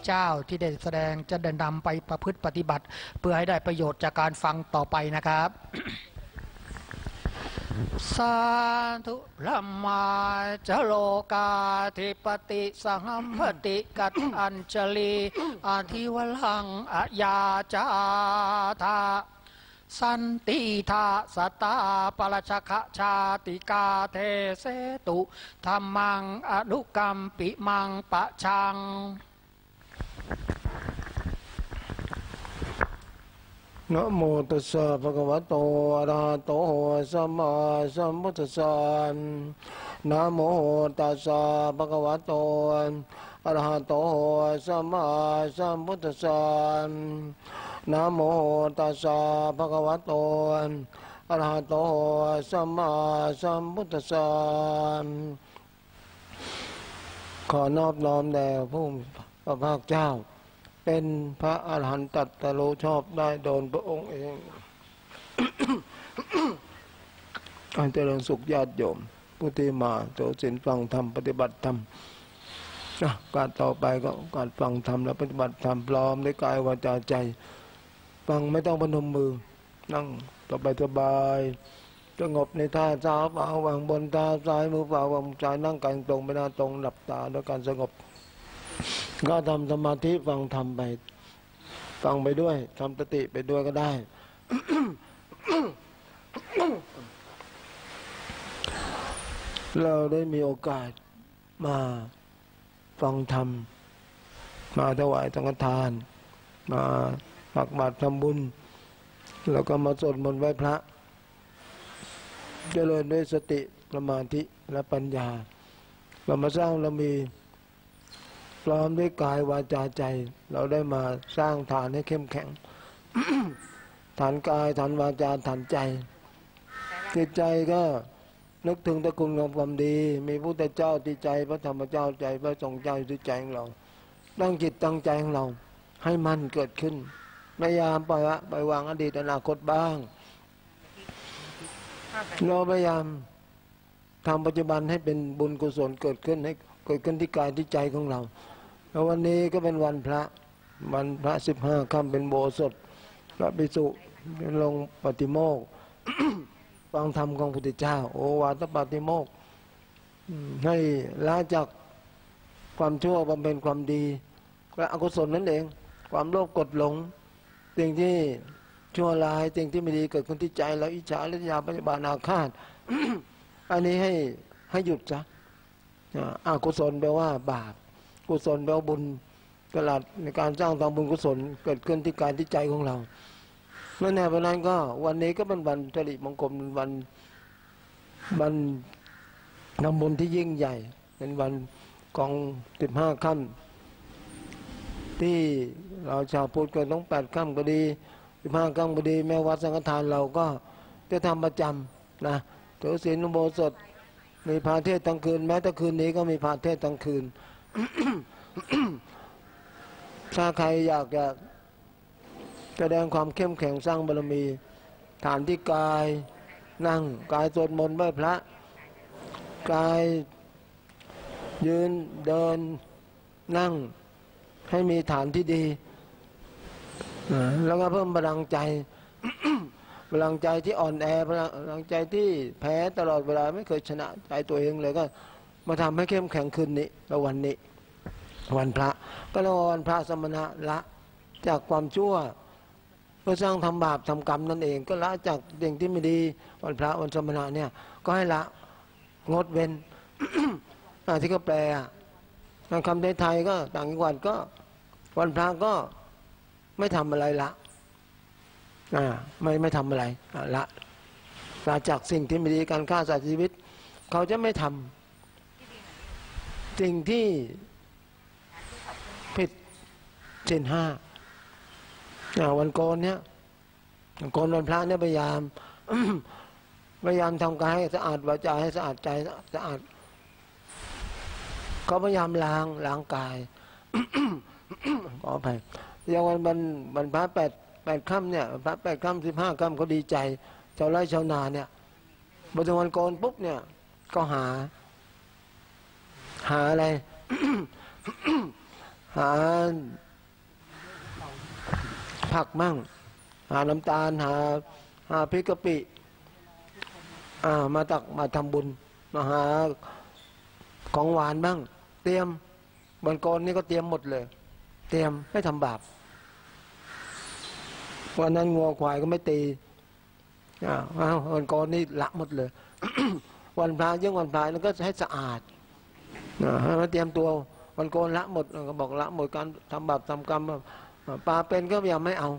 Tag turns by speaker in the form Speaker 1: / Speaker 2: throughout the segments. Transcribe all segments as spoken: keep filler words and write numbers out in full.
Speaker 1: เจ้าที่ได้แสดงจะเดินนำไปประพฤติปฏิบัติเพื่อให้ได้ประโยชน์จากการฟังต่อไปนะครับสาธุพระมาจโลกาธิปติสังฆปติกัตอัญชลีอาทิวลังอายาจาธาสันติทาสตาปรชคะชาติกาเทเสตุธรรมังอนุกรรมปิมังปะชัง
Speaker 2: นะโมตัสสะภะคะวะโตอะระหะโตสัมมาสัมพุทธัสสะนะโมตัสสะภะคะวะโตอะระหะโตสัมมาสัมพุทธัสสะนะโมตัสสะภะคะวะโตอะระหะโตสัมมาสัมพุทธัสสะขอนอบน้อมแด่พระพระภาคเจ้าเป็นพระอรหันตตรัสรู้ชอบได้โดนพระองค์เองการเจริญสุขญาติโยมผู้ที่มาโสสินฟังธรรมปฏิบัติธรรมการต่อไปก็การฟังธรรมและปฏิบัติธรรมพร้อมด้วยกายวาจาใจฟังไม่ต้องพนมมือนั่งสบายสบายสงบในท่าเท้าเปล่าวางบนท่าซ้ายมือเปล่าวางซ้ายนั่งกันตรงไปหน้าตรงหลับตาด้วยการสงบก็ทำสมาธิฟังธรรมไปฟังไปด้วยทำสติไปด้วยก็ได้ เราได้มีโอกาสมาฟังธรรมมาถวายสังฆทานมาตักบาตรทำบุญแล้วก็มาสวดมนต์ไหว้พระเจริญด้วยสติสมาธิและปัญญาเรามาสร้างเรามีพร้อมด้วยกายวาจาใจเราได้มาสร้างฐานให้เข้มแข็ง ฐานกายฐานวาจาฐานใจจิตใจก็นึกถึงตระกูลของความดีมีพระพุทธเจ้าที่ใจพระธรรมเจ้าใจพระสงฆ์เจ้าที่ใจของเราตั้งจิตตั้งใจของเราให้มันเกิดขึ้นพยายามปล่อยละปล่อยวางอดีตอนาคตบ้างเราพยายามทำปัจจุบันให้เป็นบุญกุศลเกิดขึ้นให้เกิดขึ้นที่กายที่ใจของเราแล้ววันนี้ก็เป็นวันพระวันพระสิบห้าค่ำเป็นโบสถพระภิกษุลงปฏิโมกข์ ฟังธรรมของพระพุทธเจ้าโอวาทปฏิโมกข์ให้ละจากความชั่วบำเพ็ญความดีและอกุศลนั่นเองความโลภกดหลงสิ่งที่ชั่วร้ายสิ่งที่ไม่ดีเกิดขึ้นที่ใจเราอิจฉาริษยาพยาบาทอาฆาต อันนี้ให้ให้หยุดซะอกุศลแปลว่าบาปกุศลแปลว่าบุญตลาดในการสร้างทางบุญกุศลเกิดขึ้นที่กายที่ใจของเราเมื่อแน่เพราะนั้นก็วันนี้ก็เป็นวันสิริมงคลวันวันทำบุญที่ยิ่งใหญ่เป็นวันของสิบห้าค่ำที่เราชาวพุทธก็ต้องแปดค่ำก็ดีสิบห้าค่ำก็ดีแม้วัดสังฆทานเราก็จะทำประจำนะถือศีลอุโบสถมีพาเทศทั้งคืนแม้แต่คืนนี้ก็มีพาเทศทั้งคืน ถ้าใครอยากจะแสดงความเข้มแข็งสร้างบารมีฐานที่กายนั่งกายสวดมนต์ไหว้พระกายยืนเดินนั่งให้มีฐานที่ดีแล้วก็เพิ่มพลังใจ พลังใจที่อ่อนแอพลังใจที่แพ้ตลอดเวลาไม่เคยชนะใจตัวเองเลยก็มาทำให้เข้มแข็งขึ้นนี้แล้ววันนี้วันพระก็แล้ววันพระสมณะละจากความชั่วเพื่อสร้างทำบาปทำกรรมนั่นเองก็ละจากสิ่งที่ไม่ดีวันพระวันสมณะเนี่ยก็ให้ละงดเว้น ที่เขาแปลทางคำไทยๆก็ต่างจังหวัดก็วันพระก็ไม่ทำอะไรละอ่าไม่ไม่ทำอะไรละละจากสิ่งที่ไม่ดีการฆ่าสัตว์ชีวิตเขาจะไม่ทำสิ่งที่ผิดศีลห้าวันโกนเนี่ยวันโกนวันพระเนี่ยพยายาม พยายามทำกายให้สะอาดวาจาให้สะอาดใจสะอาดเขาพยายามล้างล้างกาย ขออภัยอย่างวันวันวันพระแปดแปดค่ำเนี่ยพระแปดค่ำสิบห้าค่ำเขาดีใจชาวไร่ชาวนาเนี่ยพอถึงวันโกนปุ๊บเนี่ยก็หาหาอะไรหาผักมั่งหาน้ำตาลหาหาพริกกะปิอ่ามาตักมาทำบุญมาหาของหวานบ้างเตรียมบนกรนี่ก็เตรียมหมดเลยเตรียมให้ทำบาปวันนั้นงัวควายก็ไม่ตีอ่าวันกรนี่ละหมดเลย วันพระยิ่งวันพระนั่นก็ให้สะอาดให้มาเตรียมตัววันโกนละหมดก็บอกละหมดการทำบาปทำกรรมปลาเป็นก็พยายามไม่เอา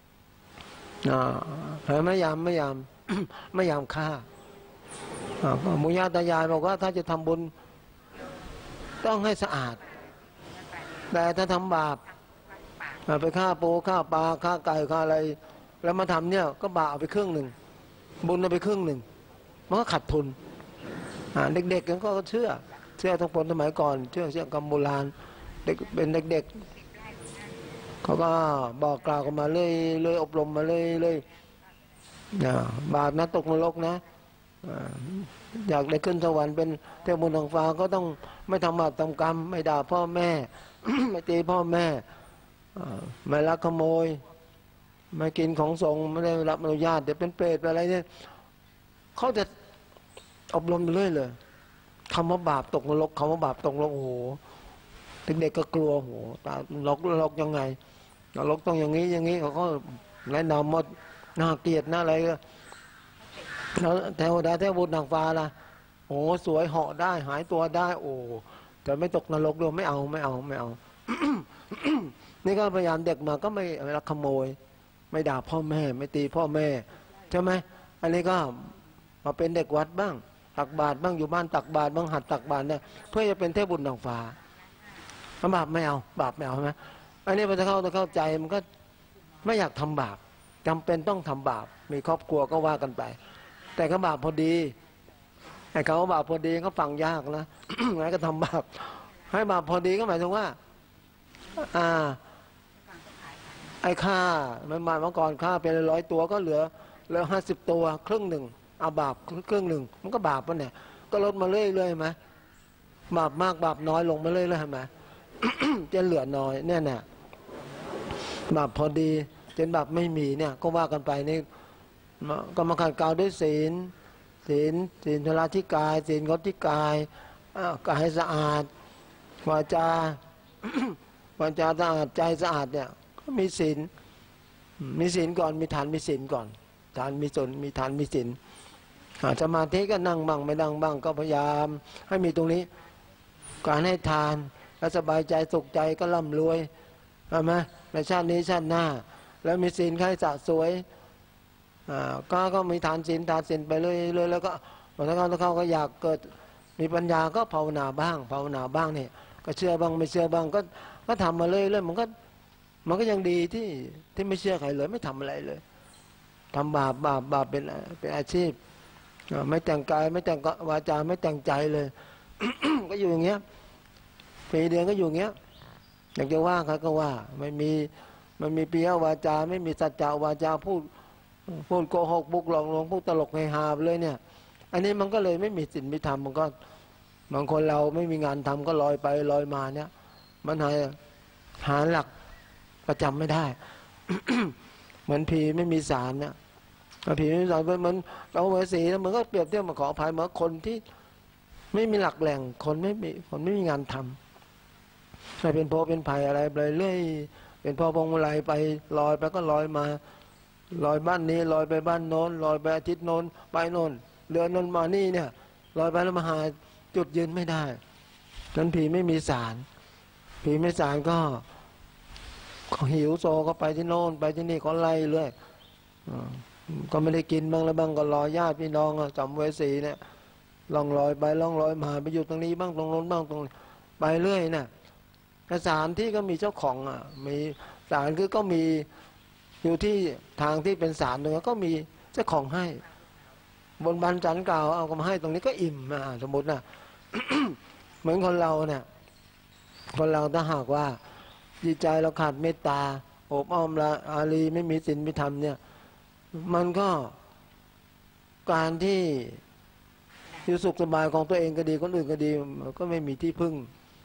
Speaker 2: ไม่ยามไม่ยามไม่ยามฆ่ามุญญาตายายบอกว่าถ้าจะทำบุญต้องให้สะอาดแต่ถ้าทำบาปไปฆ่าปูฆ่าปลาฆ่าไก่ฆ่าอะไรแล้วมาทำเนี่ยก็บาปเอาไปครึ่งหนึ่งบุญเอาไปครึ่งหนึ่งมันก็ขาดทุนเด็กๆก็เชื่อเชื่อทั้งคนสมัยก่อนเชื่อเชื่อกรรมโบราณเด็กเป็นเด็กๆเขาก็บอกกล่าวกันมาเลยเลยอบรมมาเลยเลยบาปนะตกนรกนะอยากได้ขึ้นสวรรค์เป็นเทพบุญทางฟ้าก็ต้องไม่ทำบาปทำกรรมไม่ด่าพ่อแม่ ไม่ตีพ่อแม่ไม่ลักขโมยไม่กินของสงฆ์ไม่ได้รับอนุญาตเดี๋ยวเป็นเปรตอะไรเนี่ยเขาจะอบรมเรื่อยเลยคำว่าบาปตกนรกคำว่าบาปตกนรกโอ้โหเด็กๆก็กลัวโอ้โหตานรกนรกยังไงนรกต้องอย่างนี้อย่างนี้เขาก็แนะนำหมดน่าเกลียดน่าอะไรก็แล้วเทวดาเทพบุตรนางฟ้าล่ะโอ้สวยเหาะได้หายตัวได้โอ้แต่ไม่ตกนรกด้วยไม่เอาไม่เอาไม่เอา นี่ก็พยายามเด็กมาก็ไม่ลักขโมยไม่ด่าพ่อแม่ไม่ตีพ่อแม่ใช่ไหมอันนี้ก็มาเป็นเด็กวัดบ้างตักบาตรบ้างอยู่บ้านตักบาตรบ้างหัดตักบาตรเนี่ยเพื่อจะเป็นเทพบุญนางฟ้าบาปไม่เอาบาปไม่เอาใช่ไหมอันนี้พอจะเข้าจะเข้าใจมันก็ไม่อยากทำบาปจำเป็นต้องทำบาปมีครอบครัวก็ว่ากันไปแต่ก็บาปพอดีไอ้เขาบาปพอดีก็ฟังยากนะ งั้นก็ทำบาปให้บาปพอดีก็หมายถึงว่าอ่าไอ้ค่ามันมาเมื่อก่อนค่าเป็นร้อยตัวก็เหลือเหลือห้าสิบตัวครึ่งหนึ่งเอาบาปครึ่งหนึ่งมันก็บาปปะเนี่ยก็ลดมาเรื่อยๆไหมบาปมากบาปน้อยลงมาเรื่อยๆไหม จะเหลือน้อยเนี่ยน่ะบาปพอดีจนบาปไม่มีเนี่ยก็ว่ากันไปนี่ก็มาขัดเกลาด้วยศีลศีลศีลทุลาธิกายศีลงดที่กายกายให้สะอาดวาจา วาจาสะอาดใจสะอาดเนี่ยก็มีศีลมีศีลก่อนมีฐานมีศีลก่อนฐานมีศีลมีฐานมีศีลสมาธิก็นั่งบ้างไม่นั่งบ้างก็พยายามให้มีตรงนี้การให้ทานแล้วสบายใจสุขใจก็ร่ำรวยใช่ไหมในชาตินี้ชาติหน้าแล้วมีศีลใครสะสวยก็ก็มีทานศีลทานศีลไปเรื่อยๆแล้วก็พอถ้าเขาเขาก็อยากเกิดมีปัญญาก็ภาวนาบ้างภาวนาบ้างเนี่ยก็เชื่อบ้างไม่เชื่อบ้างก็ก็ทำมาเรื่อยๆมันก็มันก็ยังดีที่ที่ไม่เชื่อใครเลยไม่ทำอะไรเลยทำบาปบาปบาปเป็นเป็นอาชีพไม่แต่งกายไม่แต่งวาจาไม่แต่งใจเลย ก็อยู่อย่างเงี้ยปีเดือนก็อยู่อย่างเงี้ยอยากจะว่าใครก็ว่าไม่มีไม่มีปีวาจาไม่มีสัจจะวาจาพูดพูดโกหกบุกหลอกลวงพูดตลกเฮฮาเลยเนี่ยอันนี้มันก็เลยไม่มีศีลไม่ธรรมมันก็บางคนเราไม่มีงานทำก็ลอยไปลอยมาเนี่ยมันหาหาหลักประจำไม่ได้ เหมือนผีไม่มีสารเนี่ยผีไม่มีสารเหมือนเราเวสีแล้วมันก็เปรียบเทียบมาขออภัยเหมือนคนที่ไม่มีหลักแหล่งคนไม่มีคนไม่มีงานทำไม่เป็นโพเป็นภัยอะไรไปเรื่อยเป็นพ่อพงมาลัยไปลอยไปก็ลอยมาลอยบ้านนี้ลอยไปบ้านโน้นลอยไปอาทิตย์โน้นไปโน้นเดือนโน้นมานี่เนี่ยลอยไปแล้วมาหาจุดยืนไม่ได้นั้นผีไม่มีสารผีไม่สารก็หิวโซก็ไปที่โน้นไปที่นี่ก็ไล่เรื่อยก็ไม่ได้กินบ้างแล้วบ้างก็รอญาติพี่น้องจำเวสีเนี่ยล่องลอยไปล่องลอยมาไปอยู่ตรงนี้บ้างตรงโน้นบ้างตรงไปเรื่อยเนี่ยสารที่ก็มีเจ้าของอ่ะมีสารคือก็มีอยู่ที่ทางที่เป็นสารตรงนี้ก็มีเจ้าของให้บนบันจันกล่าวเอาก็มาให้ตรงนี้ก็อิ่มอ่ะสมมตินะ เหมือนคนเราเนี่ยคนเราถ้าหากว่าจิตใจเราขาดเมตตาโอบอ้อมละอารีไม่มีศีลไม่ธรรมเนี่ยมันก็การที่อยู่สุขสบายของตัวเองก็ดีคนอื่นก็ดีก็ไม่มีที่พึ่ง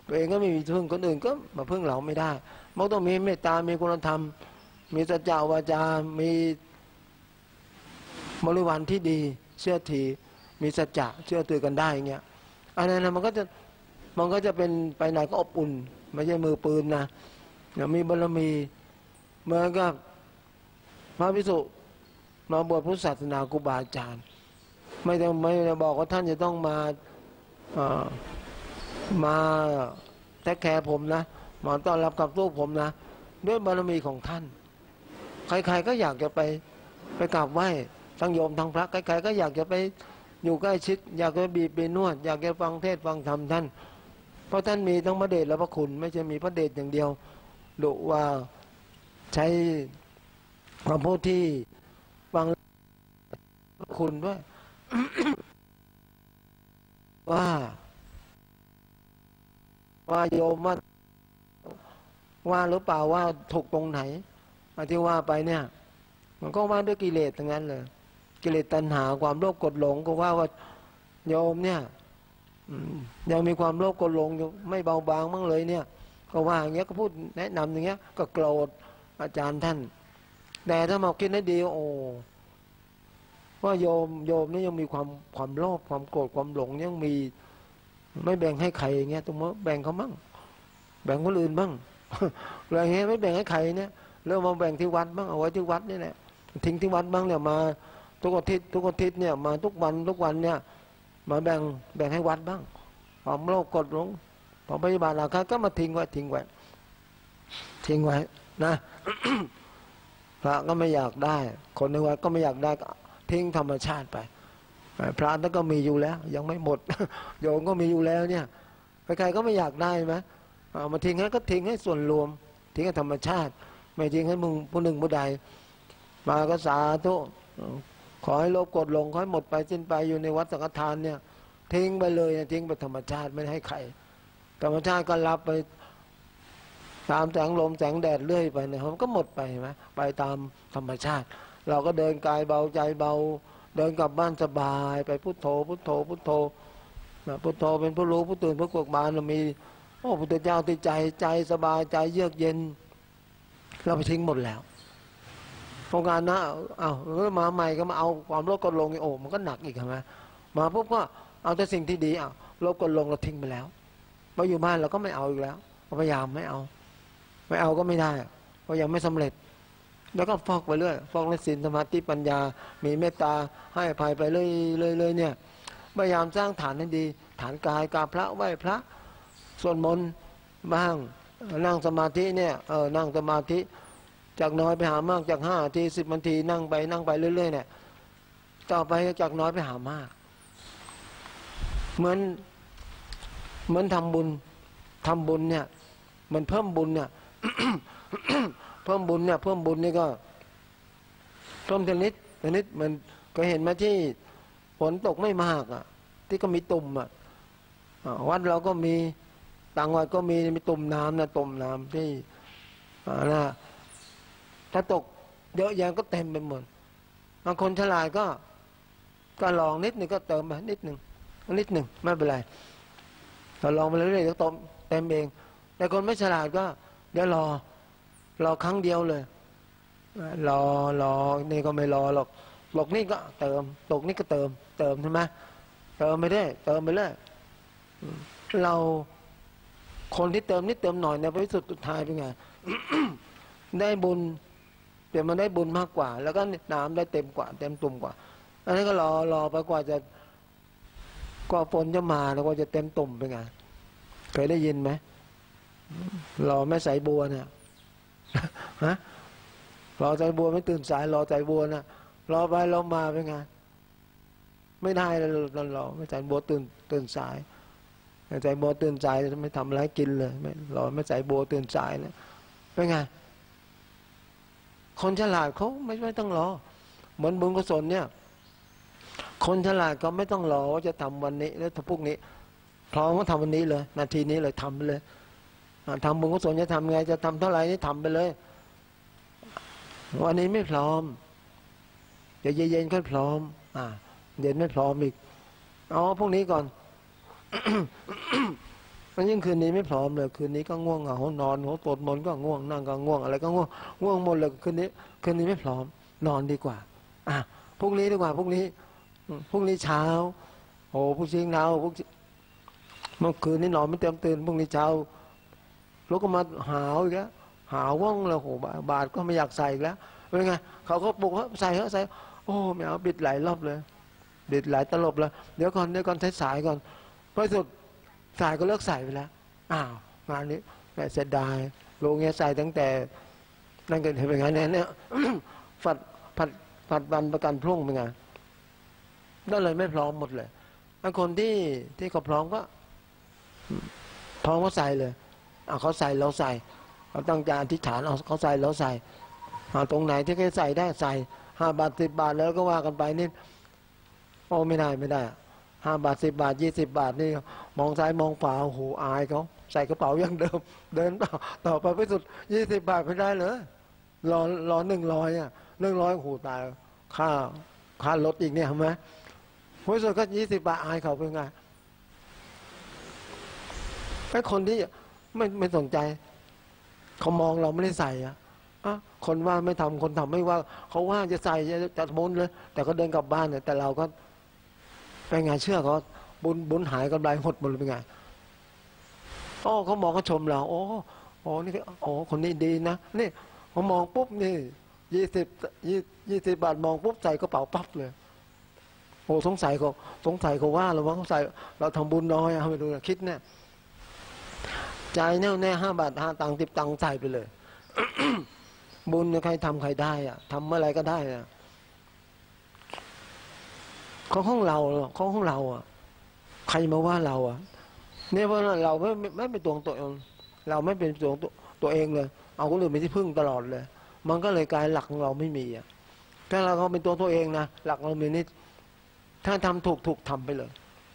Speaker 2: ตัวเองก็ไม่มีพึ่งคนอื่นก็มาพึ่งเราไม่ได้มันต้องมีเมตตามีคุณธรรมมีสัจจะวาจามีบริวารที่ดีเชื่อถือมีสัจจะเชื่อถือกันได้อย่างเงี้ยอันนั้นนะมันก็จะมันก็จะเป็นไปไหนก็อบอุ่นไม่ใช่มือปืนนะมีบารมีเหมือนกับพระภิกษุมาบวชพุทธศาสนาครูบาอาจารย์ไม่ได้ไม่ได้บอกว่าท่านจะต้องมาเอ่อมาแทคแคร์ผมนะมาต้อนรับกับลูกผมนะด้วยบารมีของท่านใครๆก็อยากจะไปไปกราบไหว้ทั้งโยมทั้งพระใครๆก็อยากจะไปอยู่ใกล้ชิดอยากจะบีบไปนวดอยากจะฟังเทศฟังธรรมท่านเพราะท่านมีทั้งพระเดชและพระคุณไม่ใช่มีพระเดชอย่างเดียวดุว่าใช้คำพูดที่ฟังคุณด้วย ว่าว่าโยมว่าว่าหรือเปล่าว่าถูกตรงไหนที่ว่าไปเนี่ยมันก็ว่าด้วยกิเลสทั้งนั้นเลยกิเลสตัณหาความโลภกดหลงก็ว่าว่าโยมเนี่ยยังมีความโลภกดหลงอยู่ไม่เบาบางมั้งเลยเนี่ยก็ว่าอย่างเงี้ยก็พูดแนะนำอย่างเงี้ยก็โกรธอาจารย์ท่านแต่ถ้ามาคิดให้ดีโอ้ว่าโยมโยมนี่ยังมีความความโลภความโกรธความหลงยังมีไม่แบ่งให้ใครอย่างเงี้ยตรงนี้แบ่งเขาบ้างแบ่งคนอื่นบ้างอะไรเงี้ยไม่แบ่งให้ใครเนี่ยเริ่มมาแบ่งที่วัดบ้างเอาไว้ที่วัดนี่แหละทิ้งที่วัดบ้างเนี่ยมาทุกอาทิตย์ทุกอาทิตย์เนี่ยมาทุกวันทุกวันเนี่ยมาแบ่งแบ่งให้วัดบ้างความโลภกดหลงความปฏิบัติราคาก็มาทิ้งไว้ทิ้งไว้ทิ้งไว้นะ พระก็ไม่อยากได้คนในวัดก็ไม่อยากได้ทิ้งธรรมชาติไปพระนั่นก็มีอยู่แล้วยังไม่หมด โยมก็มีอยู่แล้วเนี่ยใครๆก็ไม่อยากได้ไหมเอามาทิ้งให้ก็ทิ้งให้ส่วนรวมทิ้งให้ธรรมชาติไม่ทิ้งให้มึงผู้หนึ่งผู้ใดมาก็สาธุขอให้โลภกดหลงขอให้หมดไปสิ้นไปอยู่ในวัดสังฆทานเนี่ยทิ้งไปเลยทิ้งไปธรรมชาติไม่ให้ใครธรรมชาติก็รับไปตามแสงลมแสงแดดเรื่อยไปเนี่ยมันก็หมดไปไหมไปตามธรรมชาติเราก็เดินกายเบาใจเบาเดินกลับบ้านสบายไปพุทโธพุทโธพุทโธพุทโธเป็นผู้รู้ผู้ตื่นผู้กบานเรามีโอ้พุทธเจ้าที่ใจใจสบายใจเยือกเย็นเราไปทิ้งหมดแล้วโครงการนะเอาแล้วมาใหม่ก็มาเอาความโลภกดลงโอ้มันก็หนักอีกใช่ไหมมาปุ๊บก็เอาแต่สิ่งที่ดีอ่ะโลภกดลงเราทิ้งไปแล้วมาอยู่บ้านเราก็ไม่เอาอีกแล้วพยายามไม่เอาไม่เอาก็ไม่ได้เพราะยังไม่สำเร็จแล้วก็ฟอกไปเรื่อยฟอกในศีลสมาธิปัญญามีเมตตาให้อภัยไปเรื่อยๆเลยเนี่ยพยายามสร้างฐานให้ดีฐานกายกราบพระไหว้พระสวดมนต์บ้างนั่งสมาธิเนี่ยเออนั่งสมาธิจากน้อยไปหามากจากห้านาทีสิบนาทีนั่งไปนั่งไปเรื่อยๆเนี่ยต่อไปจากน้อยไปหามากเหมือนเหมือนทำบุญทำบุญเนี่ยมันเพิ่มบุญเนี่ย เพิ่มบุญเนี่ยเพิ่มบุญนี่ก็เพิ่มทีนิดทีนิดมันก็เห็นมาที่ฝนตกไม่มากอ่ะที่ก็มีตุ่มอ่ะวัดเราก็มีต่างวัดก็มีมีตุ่มน้ำนะตุ่มน้ำที่นะถ้าตกเยอะแยะก็เต็มไปหมดบางคนฉลาดก็ก็ลองนิดนึงก็เติมไปนิดนึงนิดนึงไม่เป็นไรเราลองไปเรื่อยๆก็เติมเต็มเองแต่คนไม่ฉลาดก็เดี๋ยวรอรอครั้งเดียวเลยรอรอนี่ก็ไม่รอหรอกตกนี่ก็เติมตกนี่ก็เติมเติมใช่ไหมเติมไปได้เติมไปเลยเราคนที่เติมนิดเติมหน่อยในบริสุทธิ์สุดท้ายเป็นไง ได้บุญเดี๋ยวมันได้บุญมากกว่าแล้วก็น้ำได้เต็มกว่าเต็มตุ่มกว่าอันนี้ก็รอรอไปกว่าจะกว่าฝนจะมาแล้วกว่าจะเต็มตุ่มเป็นไงเคยได้ยินไหมรอแม่สายบัวเนี่ยฮะรอใจบัวไม่ตื่นสายรอใจบัวนะรอไปรอมาเป็นไงไม่ได้แล้วรอไม่ใจบัวตื่นตื่นสายใจบัวตื่นสายไม่ทำอะไรกินเลยไม่รอไม่ใจบัวตื่นสายเนี่ยเป็นไงคนฉลาดเขาไม่ไม่ต้องรอเหมือนบุญกุศลเนี่ยคนฉลาดก็ไม่ต้องรอว่าจะทำวันนี้แล้วถ้าพรุ่งนี้พร้อมก็ทำวันนี้เลยนาทีนี้เลยทำไปเลยทำบุญกุศลจะทำไงจะทำเท่าไหร่นี่ทำไปเลยวันนี้ไม่พร้อมจะเย็นๆค่อยพร้อมอ่าเย็นไม่พร้อมอีกเอาพวกนี้ก่อนมันยิ่งคืนนี้ไม่พร้อมเลยคืนนี้ก็ง่วงเหงานอนหัวปวดมนก็ง่วงนั่งก็ง่วงอะไรก็ง่วงง่วงหมดเลยคืนนี้คืนนี้ไม่พร้อมนอนดีกว่าอ่ะพรุ่งนี้ดีกว่าพรุ่งนี้พรุ่งนี้เช้าโอ้พรุ่งนี้เช้าพรุ่งเมื่อคืนนี้นอนไม่เต็มตื่นพรุ่งนี้เช้าลุกก็มาหาวอีกแล้วหาวว่องแล้วโหบาทก็ไม่อยากใส่อีกแล้วเป็นไงเขาก็ปลุกใส่เขาใส่โอ้ไม่เอาบิดหลายรอบเลยบิดหลายตลบแล้วเดี๋ยวก่อนเดี๋ยวก่อนใช้สายก่อนพอสุดสายก็เลิกใส่ไปแล้วอ้าวงานนี้แม่เสียดายลงเงี้ยใส่ตั้งแต่นั่นก็เป็นไงเนี่ย ฝัดผัดผัดวันประกันพรุ่งเป็นไงนั่นเลยไม่พร้อมหมดเลยไอ้คนที่ที่เขาพร้อมก็พร้อมก็ใส่เลยเอาเขาใส่เราใส่เขาตั้งใจอธิษฐานเอาเขาใส่เราใส่เอาตรงไหนที่เขาใส่ได้ใส่ห้าบาทสิบบาทแล้วก็ว่ากันไปนี่โอ้ไม่ได้ไม่ได้ห้าบาทสิบบาทยี่สิบบาทนี่มองซ้ายมองขวาโอ้โหอายเขาใส่กระเป๋าอย่างเดิมเดินต่อต่อไปไปสุดยี่สิบบาทไม่ได้เลยรอรอหนึ่งร้อยอ่ะหนึ่งร้อยโอ้โหตายค่าค่ารถอีกเนี่ยเห็นไหมพอสุดก็ยี่สิบบาทอายเขาเป็นไงไอ้คนที่ไม่ไม่สนใจเขามองเราไม่ได้ใส่อะคนว่าไม่ทำคนทำไม่ว่าเขาว่าจะใส่จะจะมนเลยแต่ก็เดินกลับบ้านเนี่ยแต่เราก็เป็นไงเชื่อเขาบุญบุญหายกำไรหดหมดเลยเป็นไงอ๋อเขามองเขาชมเราโอ้โอ้นี่โอ้คนนี้ดีนะนี่เขามองปุ๊บนี่ยี่สิบยี่ยี่สิบบาทมองปุ๊บใส่กระเป๋าปั๊บเลยโอ้สงสัยเขาสงสัยเขาว่าเราว่าเขาใส่เราทำบุญน้อยอะไม่รู้นะคิดเนี่ยใจแน่วแน่ห้าบาทห้าตังค์สิบตังค์ใส่ไปเลย บุญใครทำใครได้อะทำเมื่อไรก็ได้อะของของเราของของเราอ่ะใครมาว่าเราอ่ะเนี่ยเพราะเราไม่ไม่เป็นตัวตัวเองเราไม่เป็นตัวตัวเองเลยเอาคนอื่นเป็นที่พึ่งตลอดเลยมันก็เลยกลายหลักของเราไม่มีอ่ะถ้าเราเขาเป็นตัวตัวเองนะหลักเรามีนิดถ้าทำถูกถูกทำไปเลย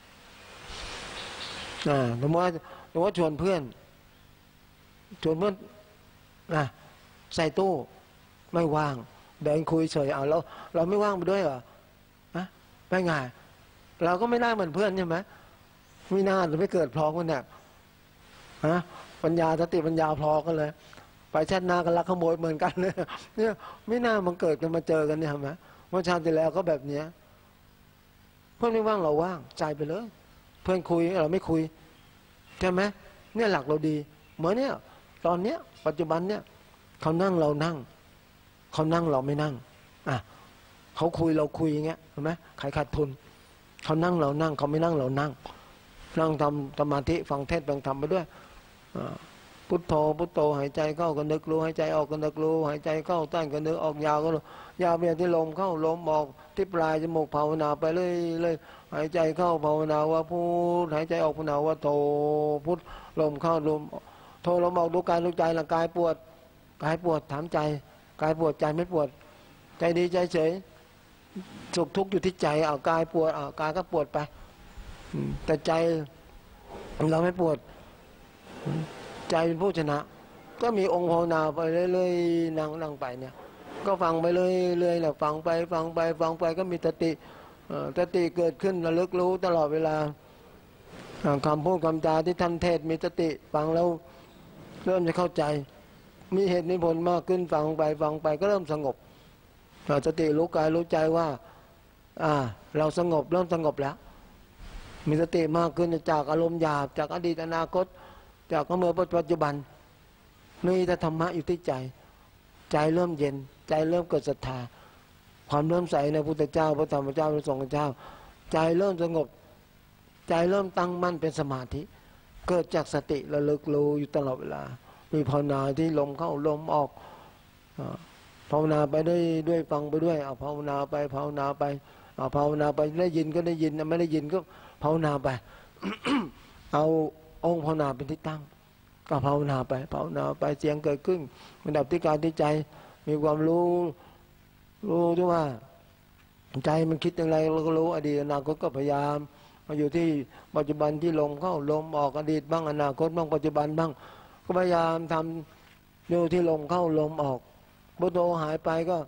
Speaker 2: อ่าสมมติว่าสมมติว่าชวนเพื่อนชวนเพื่อนนะใส่ตู้ไม่ว่างเดินคุยเฉยเอาเราเราไม่ว่างไปด้วยเหรอนะไปไงเราก็ไม่ได้เหมือนเพื่อนใช่ไหมไม่น่าจะไม่เกิดพร้อมกันเนี่ยฮะปัญญาสติปัญญาพอกันเลยไปชาติหน้ากันรักขโมยเหมือนกันเลยเนี่ยไม่น่ามันเกิดกันมาเจอกันเนี่ยเห็นไหมเมื่อชาติที่แล้วก็แบบเนี้ยเพื่อนไม่ว่างเราว่างใจไปเลยเพื่อนคุยเราไม่คุยใช่ไหมเนี่ยหลักเราดีเหมือนเนี่ยตอนเนี้ยปัจจุบันเนี่ยเขานั่งเรานั่งเขานั่งเราไม่นั่งอ่ะเขาคุยเราคุยอย่างเงี้ยเห็นไหมใครขาดทุนเขานั่งเรานั่งเขาไม่นั่งเรานั่งนั่งทำสมาธิฟังเทศน์ฟังธรรมไปด้วยพุทโธพุทโธหายใจเข้าก็นึกรู้หายใจออกก็นึกรู้หายใจเข้าตั้งก็นึกออกยาวก็รู้ยาวเบียดที่ลมเข้าลมออกที่ปลายจมูกภาวนาไปเรื่อยเลยหายใจเข้าภาวนาว่าพุทหายใจออกภาวนาว่าโธพุทลมเข้าลมโธลมออกดูกายดูใจร่างกายปวดกายปวดถามใจกายปวดใจไม่ปวดใจดีใจเฉยสุขทุกข์อยู่ที่ใจเอากายปวดเอากายก็ปวดไปแต่ใจเราไม่ปวดใจเป็นผู้ชนะก็มีองค์ภาวนาไปเรื่อยๆนั่งนั่งไปเนี่ยก็ฟังไปเรื่อยๆแหละฟังไปฟังไปฟังไปก็มีสติสติเกิดขึ้นระลึกรู้ตลอดเวลาคำพูดคำจาที่ท่านเทศมีสติฟังแล้วเริ่มจะเข้าใจมีเหตุมีผลมากขึ้นฟังไปฟังไปก็เริ่มสงบสติรู้กายรู้ใจว่าอ่าเราสงบเริ่มสงบแล้วมีสติมากขึ้นจากอารมณ์หยาบจากอดีตอนาคตจากเมื่อปัจจุบันมีแต่ธรรมะอยู่ที่ใจใจเริ่มเย็นใจเริ่มเกิดศรัทธาความเริ่มใสในพุทธเจ้าพระธรรมเจ้าพระสงฆ์เจ้าใจเริ่มสงบใจเริ่มตั้งมั่นเป็นสมาธิเกิดจากสติระลึกรู้อยู่ตลอดเวลามีภาวนาที่ลมเข้าลมออกภาวนาไปด้วยด้วยฟังไปด้วยเอาภาวนาไปภาวนาไปเอาภาวนาไปได้ยินก็ได้ยินไม่ได้ยินก็ภาวนาไป เอาองค์ภาวนาเป็นที่ตั้งก็ภาวนาไปภาวนาไปเสียงเกิดขึ้นมันดับที่กายที่ใจมีความรู้รู้ด้วยว่าใจมันคิดอย่างไรเราก็รู้อดีตอนาคตก็พยายามมาอยู่ที่ปัจจุบันที่ลมเข้าลมออกอดีตบ้างอนาคตบ้างปัจจุบันบ้างก็พยายามทำอยู่ที่ลมเข้าลมออกพุทโธหายไปก็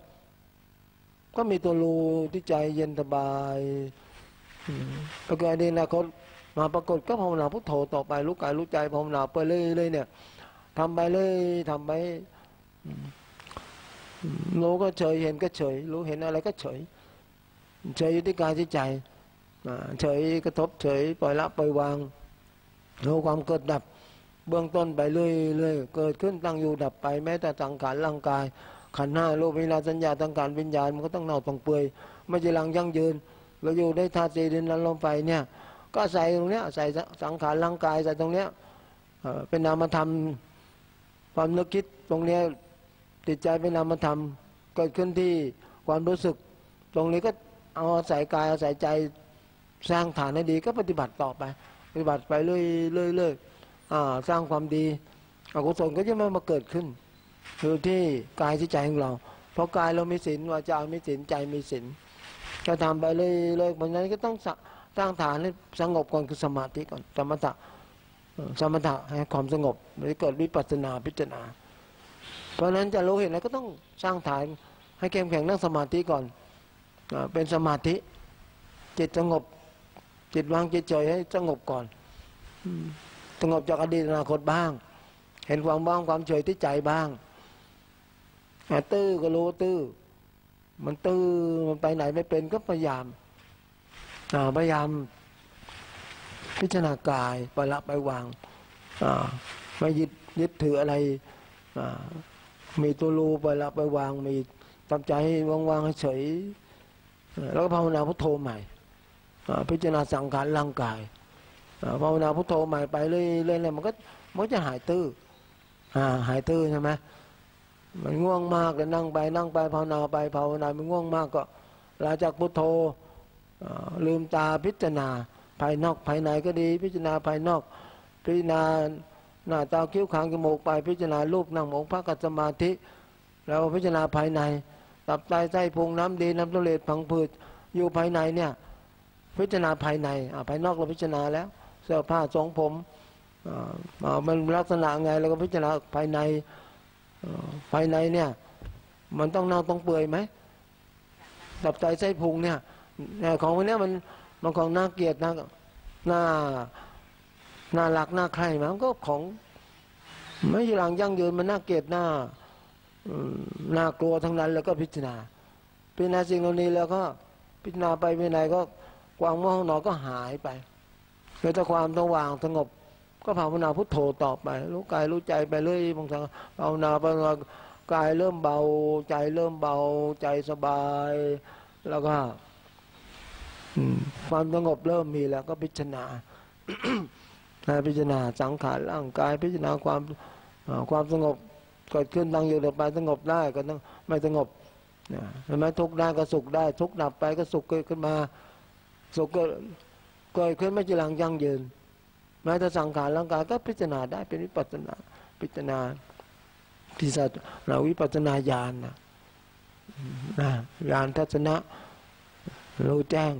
Speaker 2: ก็มีตัวรู้ที่ใจเย็นสบายแล้วก็อดีตอนาคตมาปรากฏก็ภาวนาพุทโธต่อไปรู้กายรู้ใจภาวนาไปเรื่อยๆเนี่ยทำไปเลยทำไปรู้ก็เฉยเห็นก็เฉยรู้เห็นอะไรก็เฉยเฉยอยู่ที่กายที่ใจเฉยกระทบเฉยปล่อยละปล่อยวางรู้ความเกิดดับเบื้องต้นไปเรื่อยๆเกิดขึ้นตั้งอยู่ดับไปแม้แต่สังขารร่างกายขันธ์ห้ารูปเวทนาสัญญาสังขารวิญญาณมันก็ต้องเน่าต้องเปื่อยไม่ใช่ลังยั่งยืนเราอยู่ได้ธาตุสี่ดินน้ำลมไฟเนี่ยก็ใส่ตรงเนี้ยใส่สังขารร่างกายใส่ตรงเนี้ยเป็นนามธรรมความนึกคิดตรงเนี้ยติดใจเป็นนามธรรมเกิดขึ้นที่ความรู้สึกตรงนี้ก็เอาอาศัยกายอาศัยใจสร้างฐานให้ดีก็ปฏิบัติต่อไปปฏิบัติไปเรื่อยเรื่อยเรื่อยสร้างความดีอกุศลก็จะไม่มาเกิดขึ้นคือที่กายที่ใจของเราเพราะกายเรามีศีลวาจามีศีลใจมีศีลก็ทำไปเรื่อยเรื่อยเพราะฉะนั้นก็ต้องสร้างฐานให้สงบก่อนคือสมาธิก่อนสมถะสมถะให้ความสงบหรือเกิดวิปัสสนาพิจารณาเพราะฉะนั้นจะรู้เห็นอะไรก็ต้องสร้างฐานให้เข้มแข็งนั่งสมาธิก่อนเป็นสมาธิจิตสงบจิตวางจิตเฉยให้สงบก่อนสงบจากอดีตอนาคตบ้างเห็นความบ้างความเฉยที่ใจบ้างตื้อก็รู้ตื้อมันตื้อมันไปไหนไม่เป็นก็พยายามพยายามพิจารณากายปล่อยละไปวางไม่ยึดยึดถืออะไรมีตัวรู้ปล่อยละไปวางมีทำใจให้ว่างๆให้เฉยแล้วก็ภาวนาพุทโธใหม่พิจารณาสังขารร่างกายภาวนาพุทโธใหม่ไปเรื่อยๆมันก็มันจะหายตื้อหายตื้อใช่ไหมมันง่วงมากก็นั่งไปนั่งไปภาวนาไปภาวนามันง่วงมากก็หลังจากพุทโธลืมตาพิจารณาภายนอกภายในก็ดีพิจารณาภายนอกพิจารณาหน้าตาคิ้วคางจมูกไปพิจารณารูปนั่งมองพระกัจจมาธิแล้วพิจารณาภายในตับไตไส้พุงน้ำดีน้ำทะเลพังผืดอยู่ภายในเนี่ยพิจารณาภายในภายนอกเราพิจารณาแล้วเสื้อผ้าทรงผมมันลักษณะไงเราก็พิจารณาภายในภายในเนี่ยมันต้องเน่าต้องเปื่อยไหมตับไตไส้พุงเนี่ยของพวกนี้มันมันของน่าเกลียดน่าน่าน่ารักน่าใคร่มันก็ของไม่ใช่หลังยั่งยืนมันน่าเกลียดน่าน่ากลัวทั้งนั้นแล้วก็พิจารณาพิจารณาสิ่งเหล่านี้แล้วก็พิจารณาไปไปไหนก็ความง่วงนอนก็หายไปแล้วถ้าความต้องวางสงบก็ภาวนาพุทโธต่อไปรู้กายรู้ใจไปเรื่อยบางครั้งภาวนาไปกายเริ่มเบาใจเริ่มเบาใจสบายแล้วก็ความสงบเริ่มมีแล้วก็พิจารณา พิจารณาสังขารร่างกายพิจารณาความความสงบเกิดขึ้นตั้งอยู่เดี๋ยวไปสงบได้ก็ต้องไม่สงบเห็นไหมทุกข์ได้ก็สุขได้ทุกข์ดับไปก็สุขเกิดขึ้นมาสุขเกิดเกิดขึ้นไม่จีรังยั่งยืนแม้แต่สังขารร่างกายก็พิจารณาได้เป็นวิปัสสนาพิจารณาพิจารณาวิปัสสนาญาณนะญาณทัศนะรู้แจ้ง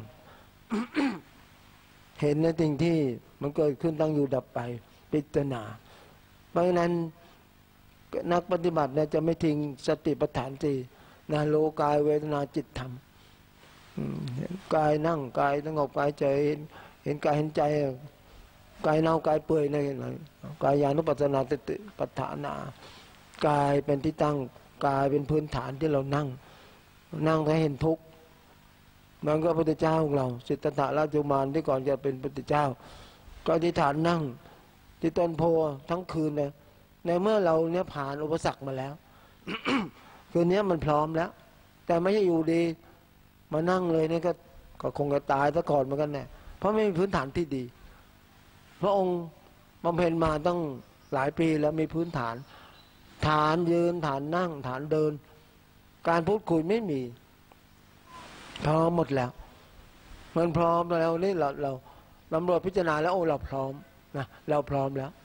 Speaker 2: เห็นในสิ่งที่มันเกิดขึ้นตั้งอยู่ดับไปพิจารณาเพราะฉะนั้นนักปฏิบัติเนี่ยจะไม่ทิ้งสติปัฏฐานสี่นะโลกายเวทนาจิตธรรมกายนั่งกายสงบกายเฉยเห็นกายเห็นใจกายเน่ากายเปื่อยในกายญาณุปัสสนาสติปัฏฐานากายเป็นที่ตั้งกายเป็นพื้นฐานที่เรานั่งนั่งให้เห็นทุกข์มันก็พระพุทธเจ้าของเราสิทธัตถะราชกุมารที่ก่อนจะเป็นพระพุทธเจ้าก็อธิษฐานนั่งที่ต้นโพทั้งคืนเลยในเมื่อเราเนี่ยผ่านอุปสรรคมาแล้ว คืนนี้มันพร้อมแล้วแต่ไม่ใช่อยู่ดีมานั่งเลยนี่ก็ก็คงจะตายซะก่อนเหมือนกันแน่เพราะไม่มีพื้นฐานที่ดีพระองค์บำเพ็ญมาตั้งหลายปีแล้วมีพื้นฐานฐานยืนฐานนั่งฐานเดินการพูดคุยไม่มีพร้อมหมดแล้วมันพร้อมแล้วนี่เราเราตำรวจพิจารณาแล้วโอ้เราพร้อมนะเราพร้อมแล้ว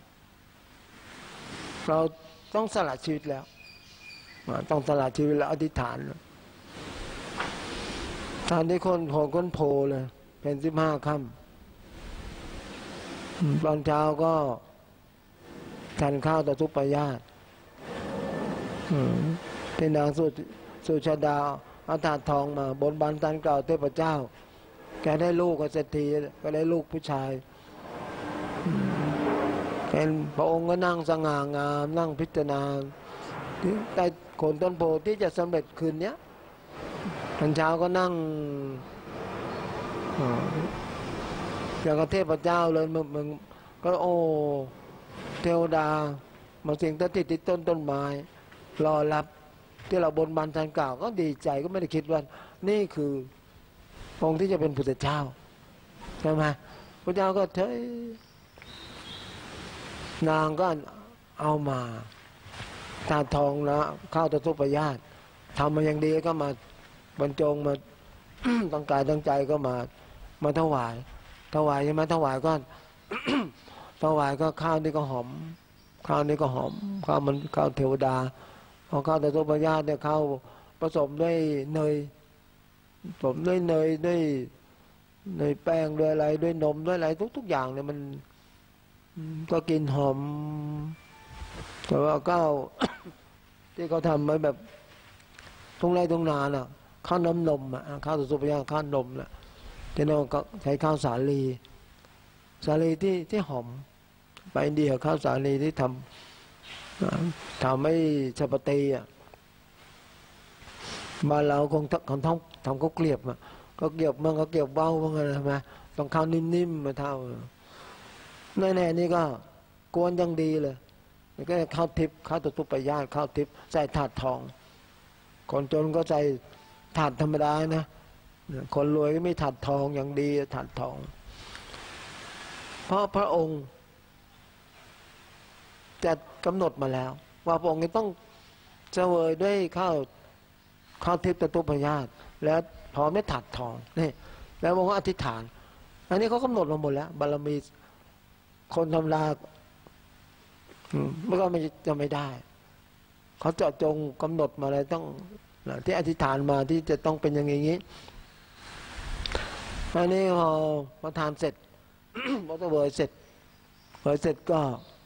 Speaker 2: เราต้องสละชีวิตแล้วต้องสละชีวิตแล้วอธิษฐานทานที่คนโผล่ก้นโพเลยเป็นสิบห้าค่ำตอนเช้าก็ทานข้าวต่อทุปายาตเป็นนางสุสุชาดาเอาถาดทองมาบนบานตันเก่าเทพเจ้าแกได้ลูกกับเศรษฐีก็ได้ลูกผู้ชายเป็นพระองค์ก็นั่งสง่างามนั่งพิจารณาใต้โคนต้นโพที่จะสำเร็จคืนนี้ตอนเช้าก็นั่งอย่างกับเทพเจ้าเลยมึงมึงก็โอ้เทวดามาสิ่งที่ติดที่ต้นต้นไม้รอรับที่เราบนบานทันกล่าวก็ดีใจก็ไม่ได้คิดว่านี่คือองค์ที่จะเป็นพุทธเจ้าใช่ไหมพระเจ้าก็เฉยนางก็เอามาถาดทองแล้วข้าวตะทุปยาตทำมาอย่างดีก็มาบรรจงมา ตั้งกายตั้งใจก็มามาถวายถวายใช่ไหมถวายก็ ถวายก็ข้าวนี่ก็หอมข้าวนี่ก็หอมข้าวมันข้าวเทวดาพอข้าวตะทุปยาตเนี่ยข้าวผสมด้วยเนยผสมด้วยเนยด้วยเนยแป้งด้วยอะไรด้วยนมด้วยอะไรทุกๆอย่างเนี่ยมันก็กินหอมแต่ว่าข้าว ที่เขาทำไว้แบบตรงไรตรงนาน่ะข้าวน้ำนมอ่ะข้าวสุปยาข้าวนมน่ะที่น้องก็ใช้ข้าวสาลีสาลีที่ที่หอมไปอินเดียข้าวสาลีที่ทำทำให้ชาปตีอ่ะมาเราคงคงทำทำก็เกลียบอ่ะก็เกลียบมันก็เกลียบเบ้ามันอะไรมาต้องข้าวนิ่มๆมาเท่าแน่ๆนี่ก็กวนยังดีเลยแล้วก็ข้าวทิพย์ข้าวตุปยาตข้าวทิพย์ใส่ถาดทองคนจนก็ใส่ถาดธรรมดานะคนรวยก็ไม่ถาดทองอย่างดีถาดทองเพราะพระองค์จะกำหนดมาแล้วว่าพระองค์จะต้องเสวยด้วยข้าวข้าวทิพย์ตุปยาตแล้วพร้อมด้วยถาดทองนี่แล้วพระองค์อธิษฐานอันนี้เขากำหนดมาหมดแล้วบารมีคนทำลามันก็ไม่จะไม่ได้เขาเจาะจงกำหนดมาอะไรต้องที่อธิษฐานมาที่จะต้องเป็นอย่างนี้อันนี้พอประทานเสร็จ พอเสวยเสร็จเสวยเสร็จก็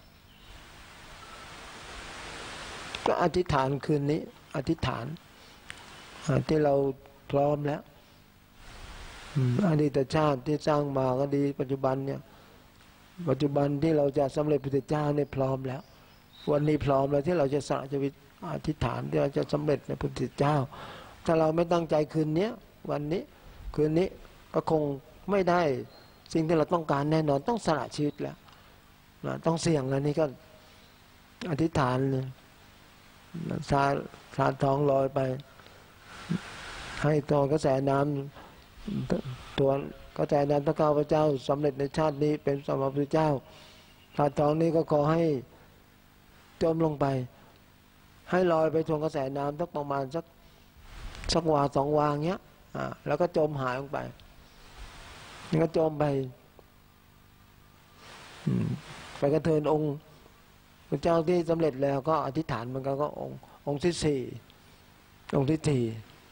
Speaker 2: ก็อธิษฐานคืนนี้อธิษฐานที่เราพร้อมแล้วอดีตชาติที่สร้างมาก็ดีปัจจุบันเนี่ยปัจจุบันที่เราจะสำเร็จพุทธเจ้าเนี่ยพร้อมแล้ววันนี้พร้อมแล้วที่เราจะสละชีวิตอธิษฐานที่เราจะสำเร็จในพุทธเจ้าถ้าเราไม่ตั้งใจคืนนี้วันนี้คืนนี้ก็คงไม่ได้สิ่งที่เราต้องการแน่นอนต้องสละชีวิตแล้วนะต้องเสี่ยงแล้วนี่ก็อธิษฐานเลยสาสาทองลอยไปให้ตัวกระแสน้ำตัวกระแสน้ำพระข้าพเจ้าสำเร็จในชาตินี้เป็นสมมาพุทธเจ้าสาทองนี้ก็ขอให้จมลงไปให้ลอยไปทวงกระแสน้ำสักประมาณสักสักวาสองวาเงี้ยอ่าแล้วก็จมหายลงไปนี่ก็จมไปไปกระเทินองค์พระเจ้าที่สำเร็จแล้วก็อธิษฐานเหมือนกันก็องค์องค์ที่สี่องค์ที่สี่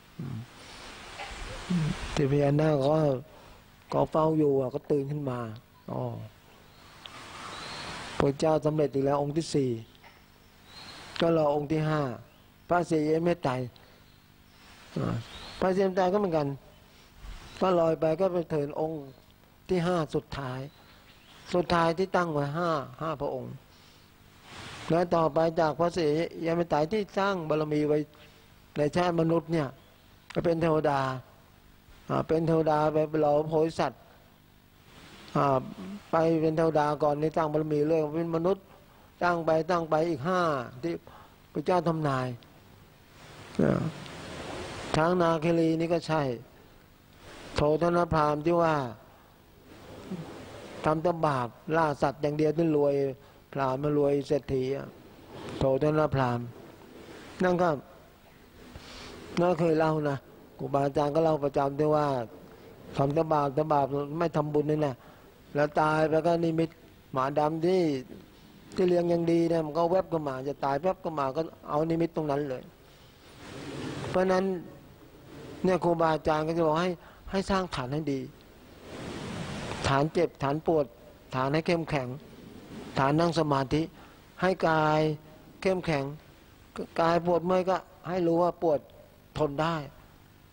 Speaker 2: ที่พญานาคก็ก็เฝ้าอยู่ก็ตื่นขึ้นมาอ๋อพระเจ้าสำเร็จอีกแล้วองค์ที่สี่ก็รอองค์ที่ห้าพระศรีเมตไตรพระศรีเมตไตรก็เหมือนกันก็ลอยไปก็ไปถึงองค์ที่ห้าสุดท้ายสุดท้ายที่ตั้งไว้ห้าห้าพระองค์แล้วต่อไปจากพระศรีเมตไตรที่สร้างบารมีไว้ในชาติมนุษย์เนี่ยก็เป็นเทวดาเป็นเทวดาไปหล่อโพธิสัตว์ไปเป็นเทวดาก่อนในตั้งบารมีเรื่องเป็นมนุษย์ตั้งไปตั้งไปอีกห้าที่พระเจ้าทำนายช้างนาคีรีนี่ก็ใช่โทธนพราหมณ์ที่ว่าทำแต่บาปล่าสัตว์อย่างเดียวที่รวยพราหมณ์มารวยเศรษฐีโทธนพราหมณ์นั่นก็น่าเคยเล่านะครูบาอาจารย์ก็เล่าประจำที่ว่าทำแต่บาปแต่บาปไม่ทำบุญนี่แหละแล้วตายไปก็นิมิตหมาดำที่ที่เลี้ยงยังดีเนี่ยมันก็แวบก็มาจะตายแวบก็มาก็เอานิมิตตรงนั้นเลยเพราะนั้นเนี่ยครูบาอาจารย์ก็จะบอกให้ให้สร้างฐานให้ดีฐานเจ็บฐานปวดฐานให้เข้มแข็งฐานนั่งสมาธิให้กายเข้มแข็งกายปวดเมื่อยก็ให้รู้ว่าปวดทนได้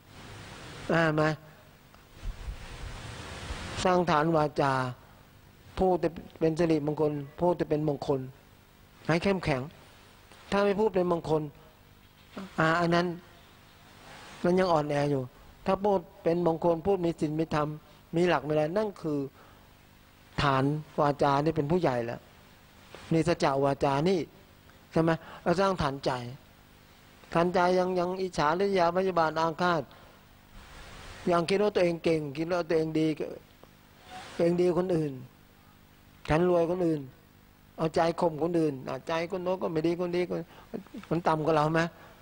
Speaker 2: อ่าไหมสร้างฐานวาจาพูดจะเป็นสิริมงคลพูดจะเป็นมงคลให้เข้มแข็งถ้าไม่พูดเป็นมงคลอ่าอันนั้นมันยังอ่อนแออยู่ถ้าพูดเป็นมงคลพูดมีศีลมีธรรมมีหลักมีอะไรนั่นคือฐานวาจานี่เป็นผู้ใหญ่แล้วนี่สัจจะวาจานี่ใช่ไหมเราสร้างฐานใจฐานใจยังยังอิจฉาริษยาพยาบาทอาฆาตยังคิดว่าตัวเองเก่งคิดว่าตัวเองดีตัวเองดีคนอื่นฉันรวยคนอื่นเอาใจข่มคนอื่นใจคนโน้นก็ไม่ดีคนนี้คนมันต่ำกว่าเราไหม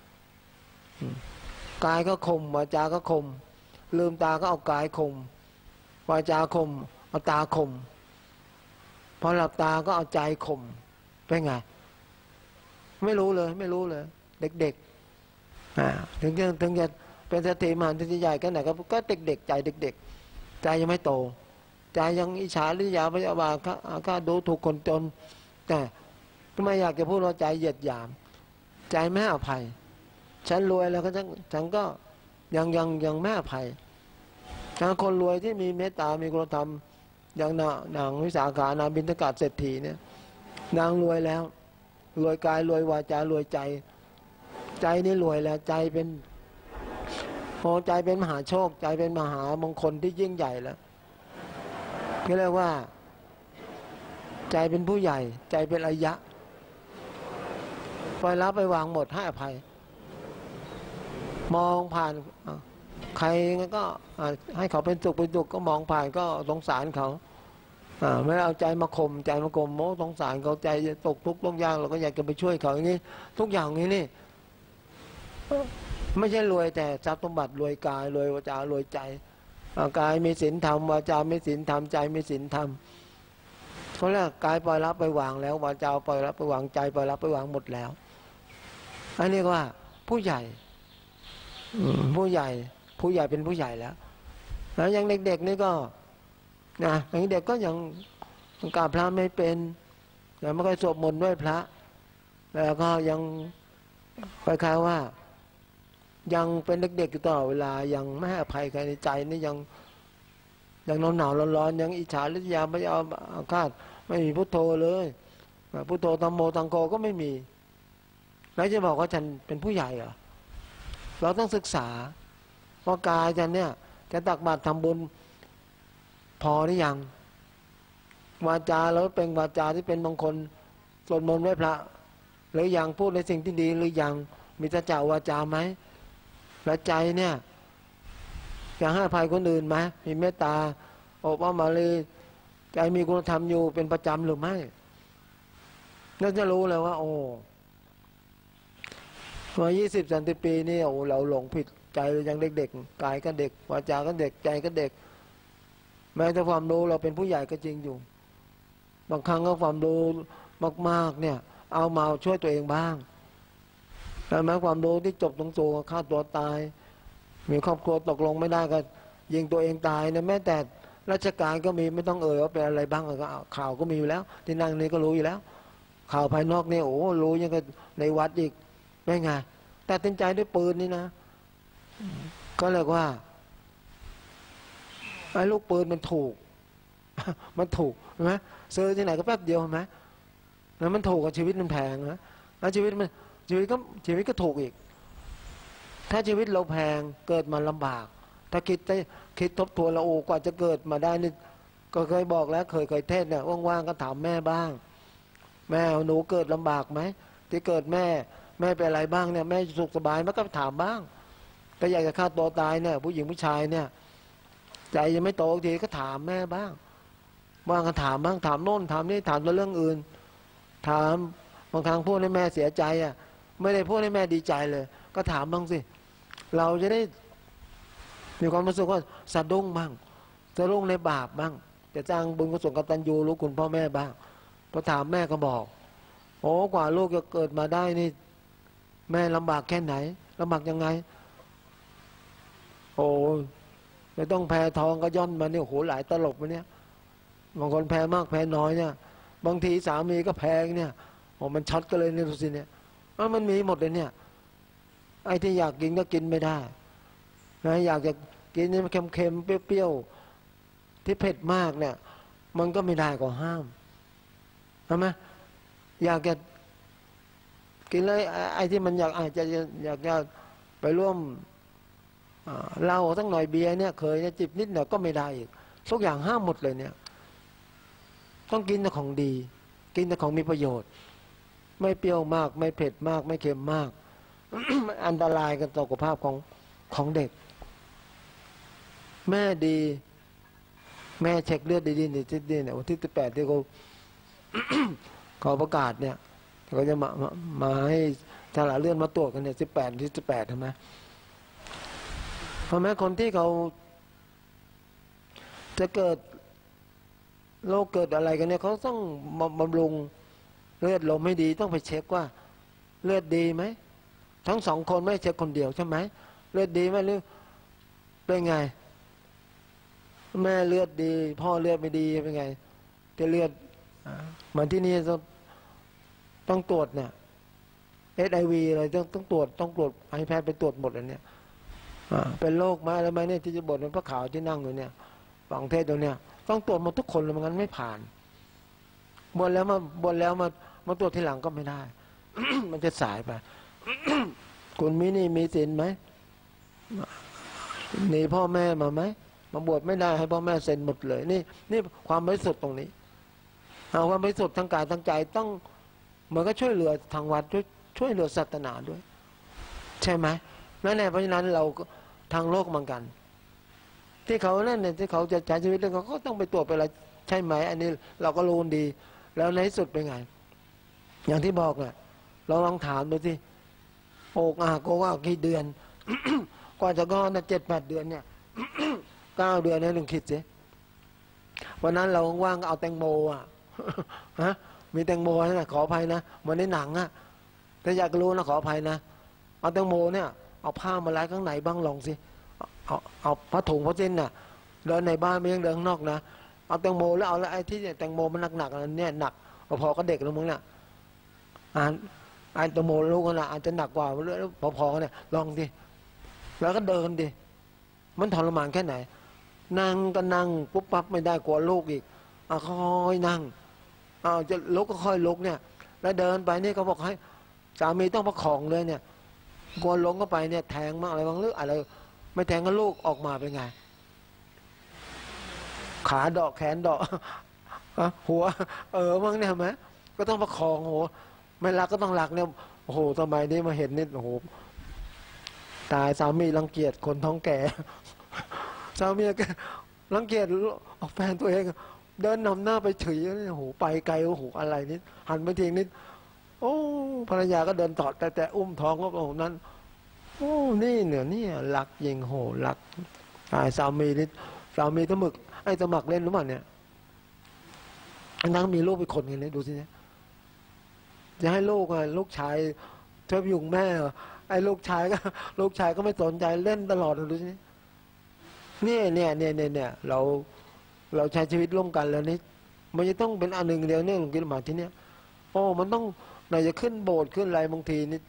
Speaker 2: กายก็ข่มวาจาก็ข่มลืมตาก็เอากายข่มวาจาข่มเอาตาข่มพอหลับตาก็เอาใจข่มเป็นไงไม่รู้เลยไม่รู้เลยเด็กๆอ่าถึงจะถึงจะเป็นเศรษฐีมหาเศรษฐีใหญ่กันไหนก็ก็เด็กๆใจเด็กๆใจยังไม่โตใจยังอิจฉาริษยาพยาบาทข้าดูถูกคนจนแต่ทำไมอยากจะพูดว่าใจเหยียดหยามใจไม่ให้อภัยฉันรวยแล้วก็ฉันฉันก็ยังยังยังไม่อภัยถ้าคนรวยที่มีเมตตามีคุณธรรมอย่างนางนางวิสาขานางบิณฑกาศเศรษฐีเนี่ยนางรวยแล้วรวยกายรวยวาจารวยใจใจนี่รวยแล้วใจเป็นโอ้ใจเป็นมหาโชคใจเป็นมหามงคลที่ยิ่งใหญ่แล้วก็เรียกว่าใจเป็นผู้ใหญ่ใจเป็นอายะปล่อยรับไปวางหมดให้อภัยมองผ่านใครก็ให้เขาเป็นสุขเป็นสุขก็มองผ่านก็สงสารเขาไม่เอาใจมาข่มใจมาข่มโม้สงสารเขาใจตกทุกข์ตกยากเราก็อยากจะไปช่วยเขาอย่างนี้ทุกอย่างนี้นี่ไม่ใช่รวยแต่ทรัพย์สมบัติรวยกายรวยวาจารวยใจกายมีศีลธรรมวาจามีศีลธรรมใจมีศีลธรรมเขาเรียกกายปล่อยรับไปวางแล้ววาจาปล่อยรับไปวางใจปล่อยรับไปวางหมดแล้วอันนี้ว่าผู้ใหญ่ผู้ใหญ่ผู้ใหญ่เป็นผู้ใหญ่แล้วแล้วยังเด็กๆนี่ก็นะอย่างเด็กก็ยังกราบพระไม่เป็นยังไม่ค่อยสวดมนต์ด้วยพระแล้วก็ยังคล้ายๆว่ายังเป็นเด็กๆอยู่ตลอดเวลายังไม่ให้อภัยใครในใจนี่ยังยังหนาวๆร้อนๆยังอิจฉาริษยาไม่เอาอาฆาตไม่มีพุทโธเลยพุทโธธัมโมธังโฆก็ไม่มีแล้วจะบอกว่าฉันเป็นผู้ใหญ่เหรอเราต้องศึกษาว่ากายฉันเนี่ยจะตักบาตรทำบุญพอหรือยังวาจาแล้วเป็นวาจาที่เป็นมงคลสวดมนต์ไหว้พระหรือยังพูดในสิ่งที่ดีหรือยังมีสัจจะวาจาไหมและใจเนี่ยอยากให้อภัยคนอื่นไหมมีเมตตาอบอ้อมอารีใจมีคุณธรรมอยู่เป็นประจำหรือไม่น่าจะรู้เลยว่าโอ้มายี่สิบสามสิบปีนี่โอ้เราหลงผิดใจเรายังเด็กๆกายก็เด็กวาจาก็เด็กใจก็เด็กแม้แต่ความรู้เราเป็นผู้ใหญ่ก็จริงอยู่บางครั้งก็ความรู้มากๆเนี่ยเอามาช่วยตัวเองบ้างแต่แม้ความรู้ที่จบตรงตัวฆ่าตัวตายมีครอบครัวตกลงไม่ได้ก็ยิงตัวเองตายนะแม้แต่ราชการก็มีไม่ต้องเอ่ยว่าเป็นอะไรบ้างก็ข่าวก็มีอยู่แล้วที่นั่งนี้ก็รู้อยู่แล้วข่าวภายนอกนี่โอ้รู้ยังก็ในวัดอีกไม่ไงแต่ตัดสินใจด้วยปืนนี่นะก็เลยว่าไอ้ลูกปืนมันถูกมันถูกใช่ไหมซื้อที่ไหนก็แป๊บเดียวใช่ไหมแล้วมันถูกกับชีวิตมันแพงนะแล้วชีวิตมันชีวิตก็ชีวิตก็ถูกอีกถ้าชีวิตเราแพงเกิดมาลำบากถ้าคิดได้คิดทบทวนเราโอ้กว่าจะเกิดมาได้นี่ก็เคยบอกแล้วเคยเคยเทศเนี่ยว่างๆก็ถามแม่บ้างแม่หนูเกิดลำบากไหมที่เกิดแม่แม่เป็นอะไรบ้างเนี่ยแม่สุขสบายมันก็ถามบ้างถ้าอยากจะฆ่าตัวตายเนี่ยผู้หญิงผู้ชายเนี่ยใจยังไม่โตทีก็ถามแม่บ้างบ้างก็ถามบ้างถามโน่นถามนี่ถามเรื่องอื่นถามบางครั้งพูดให้แม่เสียใจอ่ะไม่ได้พูดให้แม่ดีใจเลยก็ถามบ้างสิเราจะได้มีความรู้สึกว่าสะดุ้งบ้างสะดุ้งในบาปบ้างจะจ้างบุญกุศลกตัญญูรู้คุณพ่อแม่บ้างพอถามแม่ก็บอกโอ้กว่าลูกจะเกิดมาได้นี่แม่ลำบากแค่ไหนลำบากยังไงโอ้ไม่ต้องแพ้ทองก็ย่อนมาเนี่ยโหหลายตลบมาเนี่ยบางคนแพ้มากแพ้น้อยเนี่ยบางทีสามีก็แพ้เนี่ยโอ้มันช็อตก็เลยเนี่ยดูสิเนี่ยมันมีหมดเลยเนี่ยไอ้ที่อยากกินก็กินไม่ได้นะอยากจะกินนี่มันเค็มๆเปรี้ยวๆที่เผ็ดมากเนี่ยมันก็ไม่ได้ก็ห้ามใช่ไหมอยากจะกินเลยไอ้ที่มันอยากอาจจะอยากจะไปร่วมเหล้าตั้งหน่อยเบียร์เนี่ยเคยเนี่ยจิบนิดหน่อยก็ไม่ได้อีกทุกอย่างห้ามหมดเลยเนี่ยต้องกินแต่ของดีกินแต่ของมีประโยชน์ไม่เปรี้ยวมากไม่เผ็ดมากไม่เค็มมาก อันตรายกับสุขภาพของของเด็กแม่ดีแม่เช็คเลือดดีๆนี่ที่นี่เนี่ยวันที่สิบแปดที่เขา เขาประกาศเนี่ยเขาจะมามามาให้ทลายเลือดมาตรวจกันเนี่ยสิบแปดที่สิบแปดใช่ไหมเพราะแม้คนที่เขาจะเกิดโรคเกิดอะไรกันเนี่ยเขาต้องบำรุงเลือดลมไม่ดีต้องไปเช็คว่าเลือดดีไหมทั้งสองคนไม่เช็คคนเดียวใช่ไหมเลือดดีไหมหรือเป็นไงแม่เลือดดีพ่อเลือดไม่ดีเป็นไงจะเลือดมาที่นี่ต้องต้องตรวจเนี่ยเอชไอวีอะไรต้องต้องตรวจต้องตรวจไอแพทย์ไปตรวจหมดเลยเนี่ยเป็นโรคไหมอะไรไหมเนี่ยที่จะบ่นเป็นพระขาวที่นั่งอยู่เนี่ยฝังเทศตรงเนี่ยต้องตรวจหมดทุกคนเลยไม่งั้นไม่ผ่านบนแล้วมาบนแล้วมามาตรวจทีหลังก็ไม่ได้ มันจะสายไป คุณมินี่มีศีลไหมหนีพ่อแม่มาไหมมาบวชไม่ได้ให้พ่อแม่เซ็นหมดเลยนี่นี่ความบริสุทธิ์ตรงนี้เอาความบริสุทธิ์ทางกายทางใจต้องเหมือนก็ช่วยเหลือทางวัดช่วยช่วยเหลือศาสนาด้วยใช่ไหมนั่นแหละเพราะฉะนั้นเราทางโลกเหมือนกันที่เขานั่นเนี่ยที่เขาจะใช้ชีวิตเขาก็ต้องไปตรวจไปอะไรใช่ไหมอันนี้เราก็รู้ดีแล้วในที่สุดเป็นไงอย่างที่บอกแหละเราลองถามดูสิโอกอาโกว่ากี่เดือน กว่าจะก้อนนะเจ็ดแปดเดือนเนี่ย เก้าเดือนนี่หนึ่งคิดสิวันนั้นเราว่างก็เอาแตงโมอ่ะ ฮะมีแตงโมนะขออภัยนะเหมือนในหนังอ่ะถ้าอยากรู้นะขออภัยนะเอาแตงโมเนี่ยเอาผ้ามาไล่ข้างในบ้างลองสิเอาเอาผ้าถุงผ้าสิ้นน่ะเดินในบ้านไม่ยังเดินข้างนอกนะเอาแตงโมแล้วเอาแล้วไอ้ที่แตงโมมันหนักๆอันนี้หนักพอๆก็เด็กแล้วมึงเนี่ยอ่านไอ้แตงโมลูกน่ะอาจจะหนักกว่าพอๆเนี่ยลองดิแล้วก็เดินดิมันทรมานแค่ไหนนั่งก็นั่งปุ๊บปั๊บไม่ได้กลัวลูกอีกเอาค่อยนั่งเอาจะลุกก็ค่อยลุกเนี่ยแล้วเดินไปนี่ก็บอกให้สามีต้องประคองเลยเนี่ยกลัวล้มก็ไปเนี่ยแทงมากอะไรบางเรื่องอะไรไม่แทงก็ลูกออกมาเป็นไงขาดอกแขนดอกหัวเออมั้งเนี่ยไหมก็ต้องประคองโหไม่รักก็ต้องรักเนี่ยโอ้โหทำไมนี่มาเห็นนี่โอ้โหตายสามีรังเกียจคนท้องแก่สามีก็รังเกียจแฟนตัวเองเดินนำหน้าไปเฉยโอ้โหไปไกลโอ้โหอะไรนิดหันไปทีนิดโอ้ภรรยาก็เดินตอดแต่แต่อุ้มท้องก็โอ้นั้นโอ้นี่เนี่ยนี่รักยิงโหรักตายสามีนิดสามีตะหมึกไอ้ตะหมักเล่นหรือเปล่าเนี่ยนั่งมีลูกไปคนกันเลยดูสิเนี่ยจะให้ลูกอ่ะลูกชายเธออยู่แม่ไอ้ลูกชายก็ลูกชายก็ไม่สนใจเล่นตลอดดูสิเนี่ยเนี่ยเนี่ยเนี่ยเนี่ยเราเราใช้ชีวิตร่วมกันแล้วนี่มันจะต้องเป็นอันหนึ่งเดียวเนี่ยหลวงกิลมาที่เนี้ยโอ้มันต้องไหนจะขึ้นโบสถ์ขึ้นอะไรบางทีนี่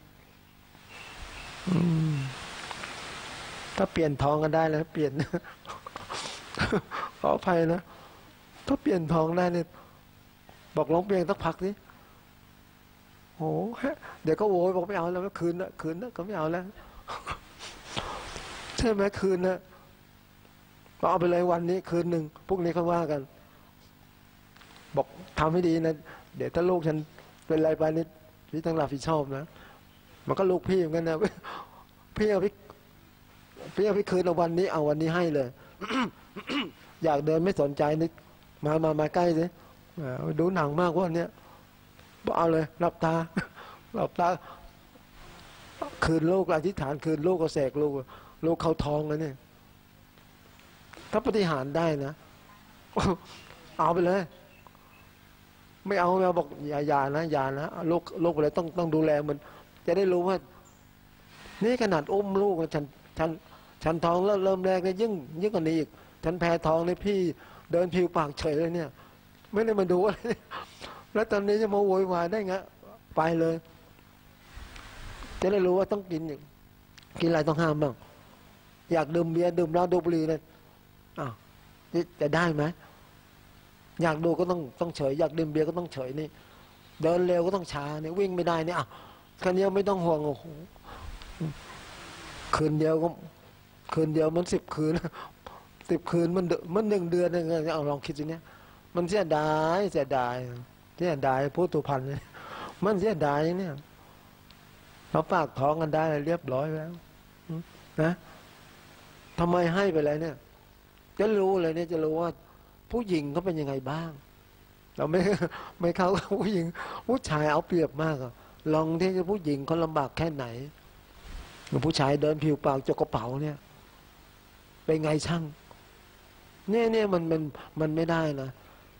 Speaker 2: ถ้าเปลี่ยนทองกันได้แล้วเปลี่ยน ขออภัยนะถ้าเปลี่ยนทองได้เนี่ยบอกร้องเพลงสักพักสิโอ้เดี๋ยวก็โวยบอกไม่เอาแล้วคืนนะคืนนะก็ไม่เอาแล้วใช่ไหมคืนนะก็เอาไปเลยวันนี้คืนหนึ่งพรุ่งนี้เขาว่ากันบอกทำให้ดีนะเดี๋ยวถ้าลูกฉันเป็นอะไรไปนี่พี่ต้องรับผิดชอบนะมันก็ลูกพี่เหมือนกันนะพี่เอาพี่พี่เอาพี่คืนเอาวันนี้เอาวันนี้ให้เลย อยากเดินไม่สนใจนี่มามามาใกล้สิดูหนังมากว่าเนี้ยเอาเลยหลับตาหลับตาคืนลูกอธิษฐานคืนลูกก็เสกลูกลูกเข้าท้องแล้วเนี่ยถ้าปฏิหารได้นะเอาไปเลยไม่เอาไม่เอาบอกอย่าอย่านะอย่านะลูกลูกอะไรต้องต้องดูแลมันจะได้รู้ว่านี่ขนาดอุ้มลูกฉันฉันฉันท้องแล้วเริ่มแรกเนี่ยยิ่งยิ่งกว่านี้อีกฉันแพ้ท้องเนี่ยพี่เดินผิวปากเฉยเลยเนี่ยไม่ได้มาดูอะไรแล้วตอนนี้จะมาโวยวายได้ไงไปเลยจะได้รู้ว่าต้องกินอย่างกินอะไรต้องห้ามบ้างอยากดื่มเบียร์ดื่มเหล้าดูบุหรี่เลยอ้าวจะได้ไหมอยากดูก็ต้องต้องเฉยอยากดื่มเบียร์ก็ต้องเฉยนี่เดินเร็วก็ต้องช้านี่วิ่งไม่ได้นี่อ่ะคันเดียวไม่ต้องห่วงโอ้โหคืนเดียวก็คืนเดียวมันสิบคืนสิบคืนมันมันหนึ่งเดือนนึงเอาลองคิดสิเนี่ยมันเสียดายเสียดายเสียดายพุทธุพันธ์เลยมันเสียดายเนี่ยเราปากท้องกันได้เรียบร้อยแล้วนะทำไมให้ไปเลยเนี่ยจะรู้เลยเนี่ยจะรู้ว่าผู้หญิงเขาเป็นยังไงบ้างเราไม่ไม่เขาผู้หญิงผู้ชายเอาเปรียบมากอะลองที่จะผู้หญิงเขาลำบากแค่ไหนผู้ชายเดินผิวเปล่าจกกระเป๋าเนี่ยเป็นไงช่างเนี่ยเนี่ยมันมันมันไม่ได้นะ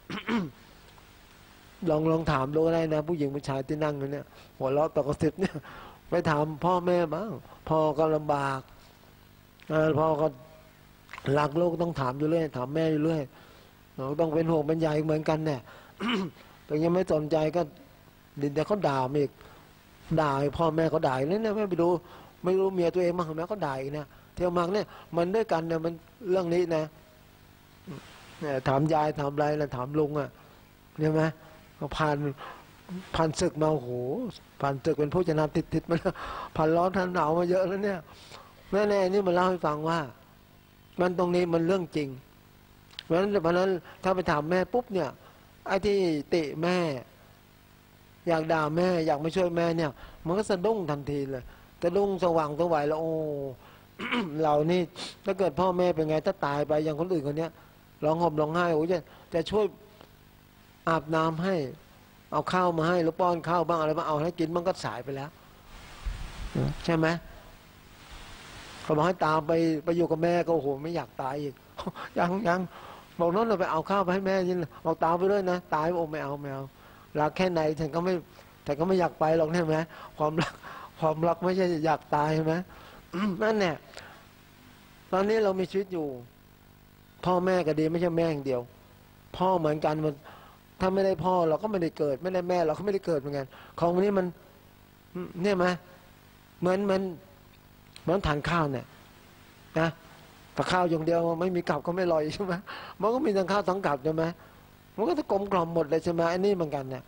Speaker 2: ลองลองถามดูได้นะผู้หญิงผู้ชายที่นั่งอยู่เนี่ยหัวเราะตะกสิบเนี่ยไปถามพ่อแม่บ้างพ่อก็ลำบากพ่อก็หลักโลกต้องถามอยู่เรื่อยถามแม่อยู่เรื่อยเราต้องเป็นห่วงเป็นใยเหมือนกันเนี่ยแต่ยังไม่สนใจก็ดินแต่เขาด่าอีกด่าพ่อแม่เขาด่าเนี่ยนะไม่ไปดูไม่รู้เมียตัวเองมั้งแม่เขาด่าอีกนะเที่ยวมากเนี่ยมันด้วยกันเนี่ยมันเรื่องนี้นะเนี่ยถามยายถามอะไรแล้วถามลุงอ่ะใช่ไหมผ่านผ่านศึกมาโอ้โหผ่านศึกเป็นผู้ชนะติดติดมาผ่านร้อนผ่านหนาวมาเยอะแล้วเนี่ยแม่แน่นี่มันเล่าให้ฟังว่ามันตรงนี้มันเรื่องจริงเพราะฉะนั้นเพราะนั้นถ้าไปถามแม่ปุ๊บเนี่ยไอ้ที่ติแม่อยากด่าแม่อยากไม่ช่วยแม่เนี่ยมันก็สะดุ้งทันทีเลยสะดุ้งสว่างสวัยแล้วโอ้ เรานี่ถ้าเกิดพ่อแม่เป็นไงถ้าตายไปอย่างคนอื่นคนเนี้ยร้องห่มร้องไห้โอ้ยจะจะช่วยอาบน้ำให้เอาข้าวมาให้หรือป้อนข้าวบ้างอะไรบ้างเอาให้กินมันก็สายไปแล้วใช่ไหมเขาบอกให้ตามไปไปอยู่กับแม่ก็โอ้โหไม่อยากตายอีกยังยังบอกน้องเราไปเอาข้าวไปให้แม่ยินบอกตามไปด้วยนะตายโอ้ไม่เอาไม่เอารักแค่ไหนฉันก็ไม่แต่ก็ไม่อยากไปหรอกใช่ไหมความรักความรักไม่ใช่อยากตายใช่ไหมนั่นแน่ตอนนี้เรามีชีวิตอยู่พ่อแม่ก็ดีไม่ใช่แม่อย่างเดียวพ่อเหมือนกันมันถ้าไม่ได้พ่อเราก็ไม่ได้เกิดไม่ได้แม่เราก็ไม่ได้เกิดเหมือนกันของวันนี้มันเนี่ยไหมเหมือนมันเหมือนทานข้าวเนี่ยนะแต่ข้าวอย่างเดียวไม่มีกับก็ไม่อร่อยใช่ไหมมันก็มีทั้งข้าวทั้งกับใช่ไหมมันก็จะกลมกล่อมหมดเลยใช่ไหมอันนี้เหมือนกันเนี่ย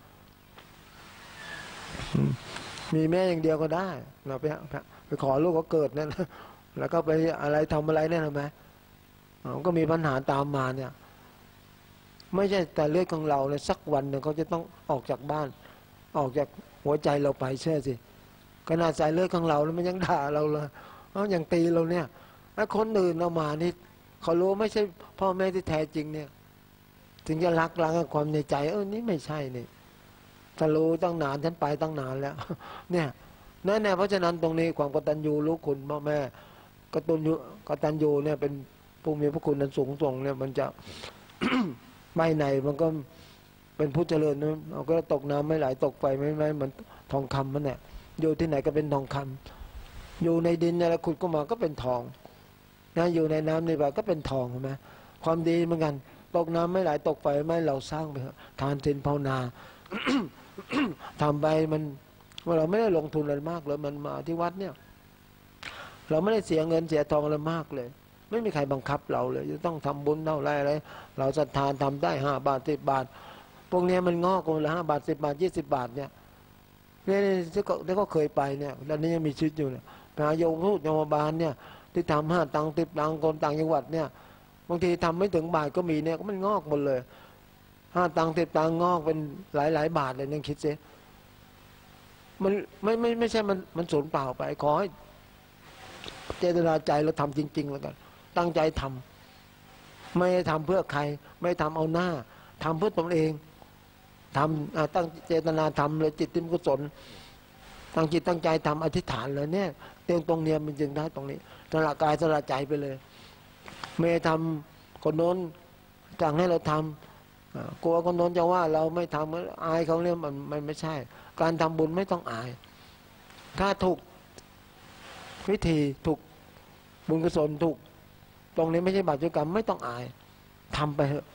Speaker 2: มีแม่อย่างเดียวก็ได้เราไปไปขอลูกก็เกิดนั่นแล้วก็ไปอะไรทำอะไรเนี่ยใช่ไหมมันก็มีปัญหาตามมาเนี่ยไม่ใช่แต่เลือดของเราเลยสักวันหนึ่งเขาจะต้องออกจากบ้านออกจากหัวใจเราไปเชื่อสิขนาดสายเลือดของเราแล้วมันยังด่าเราเลยเขายังตีเราเนี่ยแล้วคนอื่นเรามานี่เขารู้ไม่ใช่พ่อแม่ที่แท้จริงเนี่ยถึงจะรักรักความในใจเออนี่ไม่ใช่นี่ถ้ารู้ตั้งนานฉันไปตั้งนานแล้วเนี่ยนั่นแน่เพราะฉะนั้นตรงนี้ความกตัญญูรู้คุณพ่อแม่กตัญญูกตัญญูเนี่ยเป็นผู้มีพระคุณนั้นสูงส่งเนี่ยมันจะ ไม่ไหนมันก็เป็นผู้เจริญนะเราก็ตกน้ำไม่ไหลตกไฟไม่ไหมเหมือนทองคำมันเนี่ยอยู่ที่ไหนก็เป็นทองคำอยู่ในดินเนี่ยขุดก็มาก็เป็นทองนะอยู่ในน้ำในบ่าก็เป็นทองใช่ไหมความดีเหมือนกันตกน้ำไม่ไหลตกไฟไม่เราสร้างไปทานศีลภาวนา ทำไปมันว่าเราไม่ได้ลงทุนอะไรมากเลยมันมาที่วัดเนี่ยเราไม่ได้เสียเงินเสียทองอะไรมากเลยไม่มีใครบังคับเราเลยจะต้องทำบุญเท่าไรอะไรเราศรัทธาทำได้ห้าบาทสิบบาทพวกนี้มันงอกคนละห้าบาทสิบบาทยี่สิบบาทเนี่ยนี่ที่ก็ที่ก็เคยไปเนี่ยแล้วนี้ยังมีชีวิตอยู่เนี่ยไปหาโยมพูดโยมบาลเนี่ยที่ทำห้าตังค์สิบตังค์คนต่างจังหวัดเนี่ยบางทีทำไม่ถึงบาทก็มีเนี่ยก็มันงอกหมดเลยห้าตังค์สิบตังค์งอกเป็นหลายหลายบาทเลยนั่งคิดซิมันไม่ไม่ไม่ใช่มันมันสูญเปล่าไปขอให้เจตนาใจเราทำจริงๆแล้วกันตั้งใจทำไม่ทำเพื่อใครไม่ทำเอาหน้าทำเพื่อตนเองทำตั้งเจตนาทำเลยจิตติมกุศลตั้งจิตตั้งใจทำอธิษฐานเลยเนี่ยเตียงตรงเนี้ยมันจึงได้ตรงนี้สละกายสละใจไปเลยไม่ทำคนโน้นสั่งให้เราทำกลัวคนโน้นจะว่าเราไม่ทำอายเขาเนี่ยมันมันไม่ใช่การทำบุญไม่ต้องอายถ้าถูกวิธีถูกบุญกุศลถูกตรงนี้ไม่ใช่บาปกรรมไม่ต้องอายทำไปเถอะ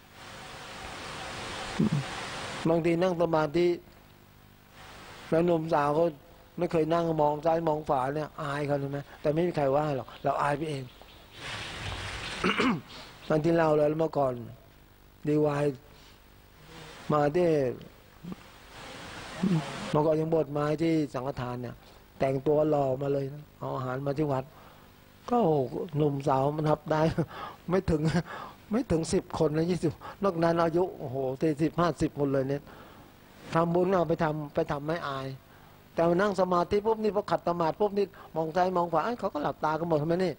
Speaker 2: บางทีนั่งสมาธิแล้วหนุ่มสาวเขาไม่เคยนั่งมองซ้ายมองขวาเนี่ยอายเขาใช่ไหมแต่ไม่มีใครว่าหรอกเราอายไปเอง ตอนที่เล่าแล้วเมื่อก่อนดีวายมาที่เมื่อก่อนยังบดไม้ที่สังฆทานเนี่ยแต่งตัวหล่อมาเลยเอาอาหารมาที่วัดก็หนุ่มสาวมันทับได้ไม่ถึงไม่ถึงสิบคนนะยี่สิบนอกนั้นอายุโอ้โหสี่สิบห้าสิบคนเลยเนี่ยทำบุญเอาไปทำไปทำไม่อายแต่มานั่งสมาธิปุ๊บนี่พอขัดสมาธิปุ๊บนี่มองซ้ายมองขวาเขาก็หลับตากันหมดทำไมนี่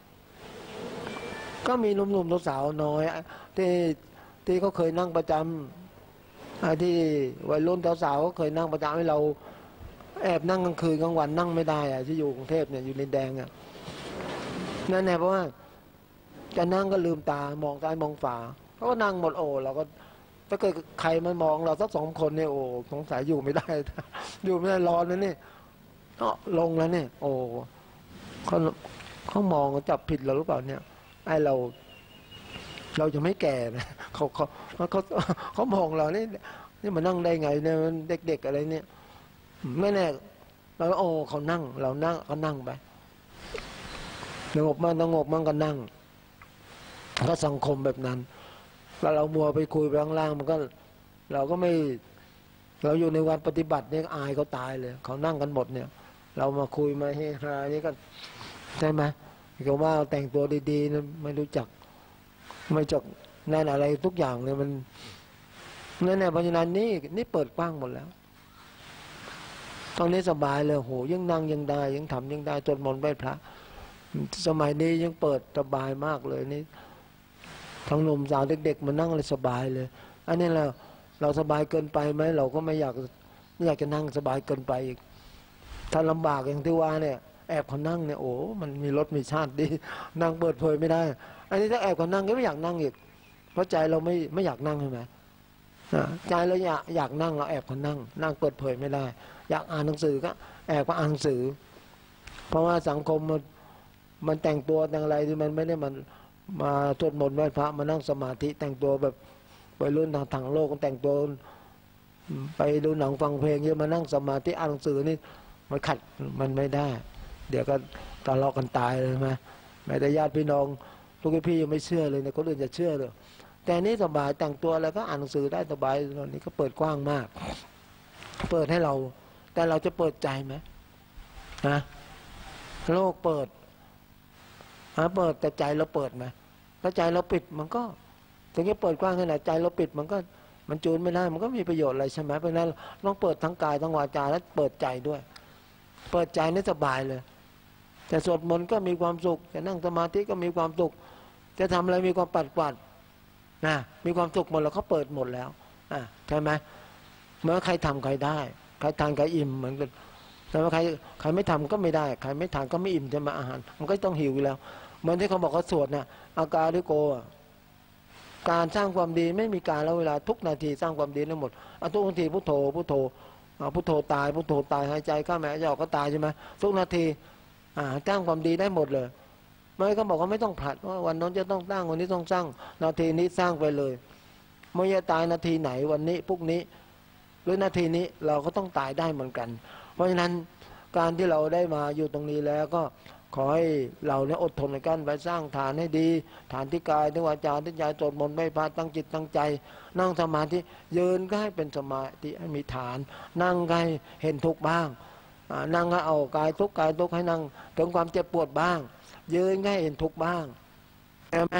Speaker 2: ก็มีหนุ่มๆสาวน้อยที่ที่เขาเคยนั่งประจำที่วัยรุ่นสาวๆก็เคยนั่งประจำให้เราแอบนั่งกลางคืนกลางวันนั่งไม่ได้อะที่อยู่กรุงเทพเนี่ยอยู่ในแดงอะนั่นแน่เพราะว่าจะนั่งก็ลืมตามองซ้ายมองขวาเขาก็นั่งหมดโอ้เราก็ถ้าเกิดใครมามองเราสักสองคนเนี่ยโอ้สงสัยอยู่ไม่ได้อยู่ไม่ได้ร้อนแล้วนี่ก็ลงแล้วเนี่ยโอ้เขาเขามองจับผิดเราหรือเปล่าเนี่ยไอเราเราจะไม่แก่นะเขาเขาเขาเขามองเรานี่นี่มานั่งได้ไงเนี่ยเด็กๆอะไรเนี่ยไม่แน่เราโอ้เขานั่งเรานั่งเขานั่งไปสงบมั่งสงบมั่งก็นั่งก็สังคมแบบนั้นแล้วเรามัวไปคุยไปข้างล่างมันก็เราก็ไม่เราอยู่ในวันปฏิบัติเนี่ยอายเขาตายเลยเขานั่งกันหมดเนี่ยเรามาคุยมาเฮฮานี่ก็ใช่ไหมเขาว่าแต่งตัวดีๆนะไม่รู้จักไม่จักนั่นอะไรทุกอย่างเลยมันนั่นแหละเพราะฉะนั้นนี่นี่เปิดกว้างหมดแล้วตอนนี้สบายเลยโหยังนั่งยังได้ยังทำยังได้จนมนต์ไหว้พระสมัยนี้ยังเปิดสบายมากเลยนี่ทั้งหนุ่มสาวเด็กๆมานั่งเลยสบายเลยอันนี้เราเราสบายเกินไปไหมเราก็ไม่อยากไม่อยากจะนั่งสบายเกินไปอีกถ้าลำบากอย่างที่ว่าเนี่ยแอบเขานั่งเนี่ยโอ้มันมีรสมีชาติดีนั่งเปิดเผยไม่ได้อันนี้ถ้าแอบเขานั่งก็ไม่อยากนั่งอีกเพราะใจเราไม่ไม่อยากนั่งใช่ไหมใจเราอยากอยากนั่งเราแอบเขานั่งนั่งเปิดเผยไม่ได้อยากอ่านหนังสือก็แอบก็อ่านหนังสือเพราะว่าสังคมมันมันแต่งตัวแต่งอะไรที่มันไม่ได้มันมาสวดมนต์ไหว้พระมานั่งสมาธิแต่งตัวแบบวัยรุ่นทางทางโลกก็แต่งตัวไปดูหนังฟังเพลงเยอะมานั่งสมาธิอ่านหนังสือนี่มันขัดมันไม่ได้เดี๋ยวก็ทะเลาะกันตายเลยไหมแม้แต่ญาติพี่น้องลูกพี่ยังไม่เชื่อเลยเนี่ยคนอื่นจะเชื่อเลยแต่นี้สบายแต่งตัวอะไรก็อ่านหนังสือได้สบายตอนนี้ก็เปิดกว้างมากเปิดให้เราแต่เราจะเปิดใจไหมนะโลกเปิดฮะเปิดแต่ใจเราเปิดไหมถ้าใจเราปิดมันก็ถึงจะเปิดกว้างขนาดใจเราปิดมันก็มันจูนไม่ได้มันก็มีประโยชน์อะไรใช่ไหมเพราะนั้นต้องเปิดทั้งกายทั้งวาจาและเปิดใจด้วยเปิดใจนี่สบายเลยแต่สวดมนต์ก็มีความสุขจะนั่งสมาธิก็มีความสุขจะทำอะไรมีความปัดกวาดนะมีความสุขหมดแล้วเขาเปิดหมดแล้วอ่ะใช่ไหมเมื่อใครทำใครได้ใครทานใครอิ่มเหมือนกันแต่ว่าใครใครไม่ทำก็ไม่ได้ใครไม่ทานก็ไม่อิ่มจะมาอาหารมันก็ต้องหิวอยู่แล้วเหมือนที่เขาบอกเขาสวดนะอาการด้วยโกการสร้างความดีไม่มีการแล้วเวลาทุกนาทีสร้างความดีทั้งหมดเอาทุกนาทีพุทโธพุทโธพุทโธตายพุทโธตายหายใจเข้าแม่ออกก็ตายใช่ไหมทุกนาทีสร้างความดีได้หมดเลยไม่ก็บอกว่าไม่ต้องผลัดว่าวันนั้นจะต้องสร้างวันนี้ต้องสร้างนาทีนี้สร้างไปเลยไม่จะตายนาทีไหนวันนี้พรุ่งนี้หรือนาทีนี้เราก็ต้องตายได้เหมือนกันเพราะฉะนั้นการที่เราได้มาอยู่ตรงนี้แล้วก็ขอให้เราเนี่ยอดทนในการไปสร้างฐานให้ดีฐานที่กายที่วาจาที่ใจสวดมนต์ไม่พลาดตั้งจิตตั้งใจนั่งสมาธิยืนก็ให้เป็นสมาธิให้มีฐานนั่งก็ให้เห็นทุกข์บ้างนั่งก็เอากายทุกข์กายทุกข์ให้นั่งถึงความเจ็บปวดบ้างยืนก็ให้เห็นทุกข์บ้างใช่ไหม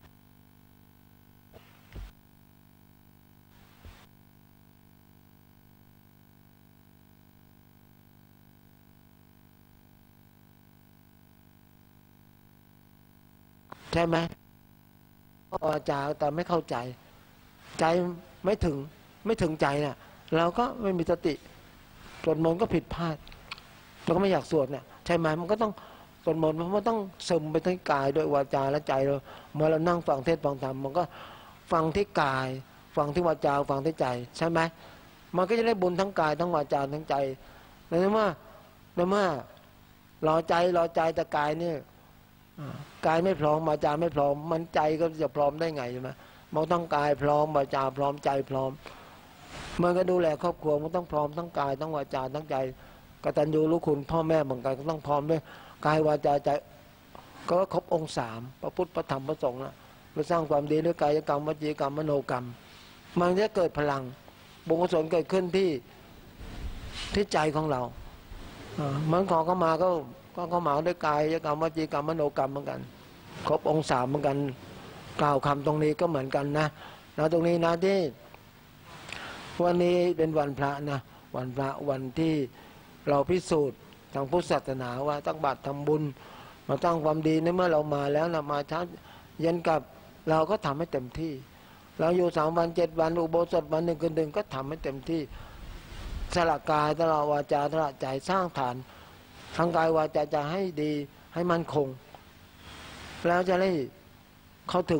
Speaker 2: ใช่ไหมอาจารย์แต่ไม่เข้าใจใจไม่ถึงไม่ถึงใจเนี่ยเราก็ไม่มีสติสวดมนต์ก็ผิดพลาดเราก็ไม่อยากสวดเนี่ยใช่ไหมมันก็ต้องสวดมนต์มันต้องซึมไปทั้งกายด้วยวาจาและใจเราเมื่อเรานั่งฟังเทศน์ฟังธรรมมันก็ฟังที่กายฟังที่วาจาฟังที่ใจใช่ไหมมันก็จะได้บุญทั้งกายทั้งวาจาทั้งใจในเมื่อในเมื่อรอใจรอใจแต่กายเนี่ยกายไม่พร้อมวาจาไม่พร้อมมันใจก็จะพร้อมได้ไงใช่ไหมมันต้องกายพร้อมวาจาพร้อมใจพร้อมมันก็ดูแลครอบครัวมันต้องพร้อมทั้งกายทั้งวาจาทั้งใจกตัญญูรู้คุณพ่อแม่เหมือนกันก็ต้องพร้อมด้วยกายวาจาใจก็ครบองค์สามพระพุทธพระธรรมพระสงฆ์นะเราสร้างความดีด้วยกายกรรมวจีกรรมมโนกรรมมันจะเกิดพลังบุญกุศลเกิดขึ้นที่ที่ใจของเราเหมือนขอเข้ามาก็ก็เข้ามาด้วยกายกรรมวจีกรรมมโนกรรมเหมือนกันครบองค์สามเหมือนกันกล่าวคำตรงนี้ก็เหมือนกันนะนะตรงนี้นะที่วันนี้เป็นวันพระนะวันพระวันที่เราพิสูจน์ทางพุทธศาสนาว่าตั้งบาตรทำบุญมาตั้งความดีในเมื่อเรามาแล้วนะมาเช้าเย็นกลับเราก็ทำให้เต็มที่เราอยู่สามวันเจ็ดวันอุโบสถวันหนึ่งคืนหนึ่งก็ทำให้เต็มที่สละกายสละวาจาสละใจสร้างฐานทางกายวาจาจะให้ดีให้มั่นคงแล้วจะได้เข้าถึง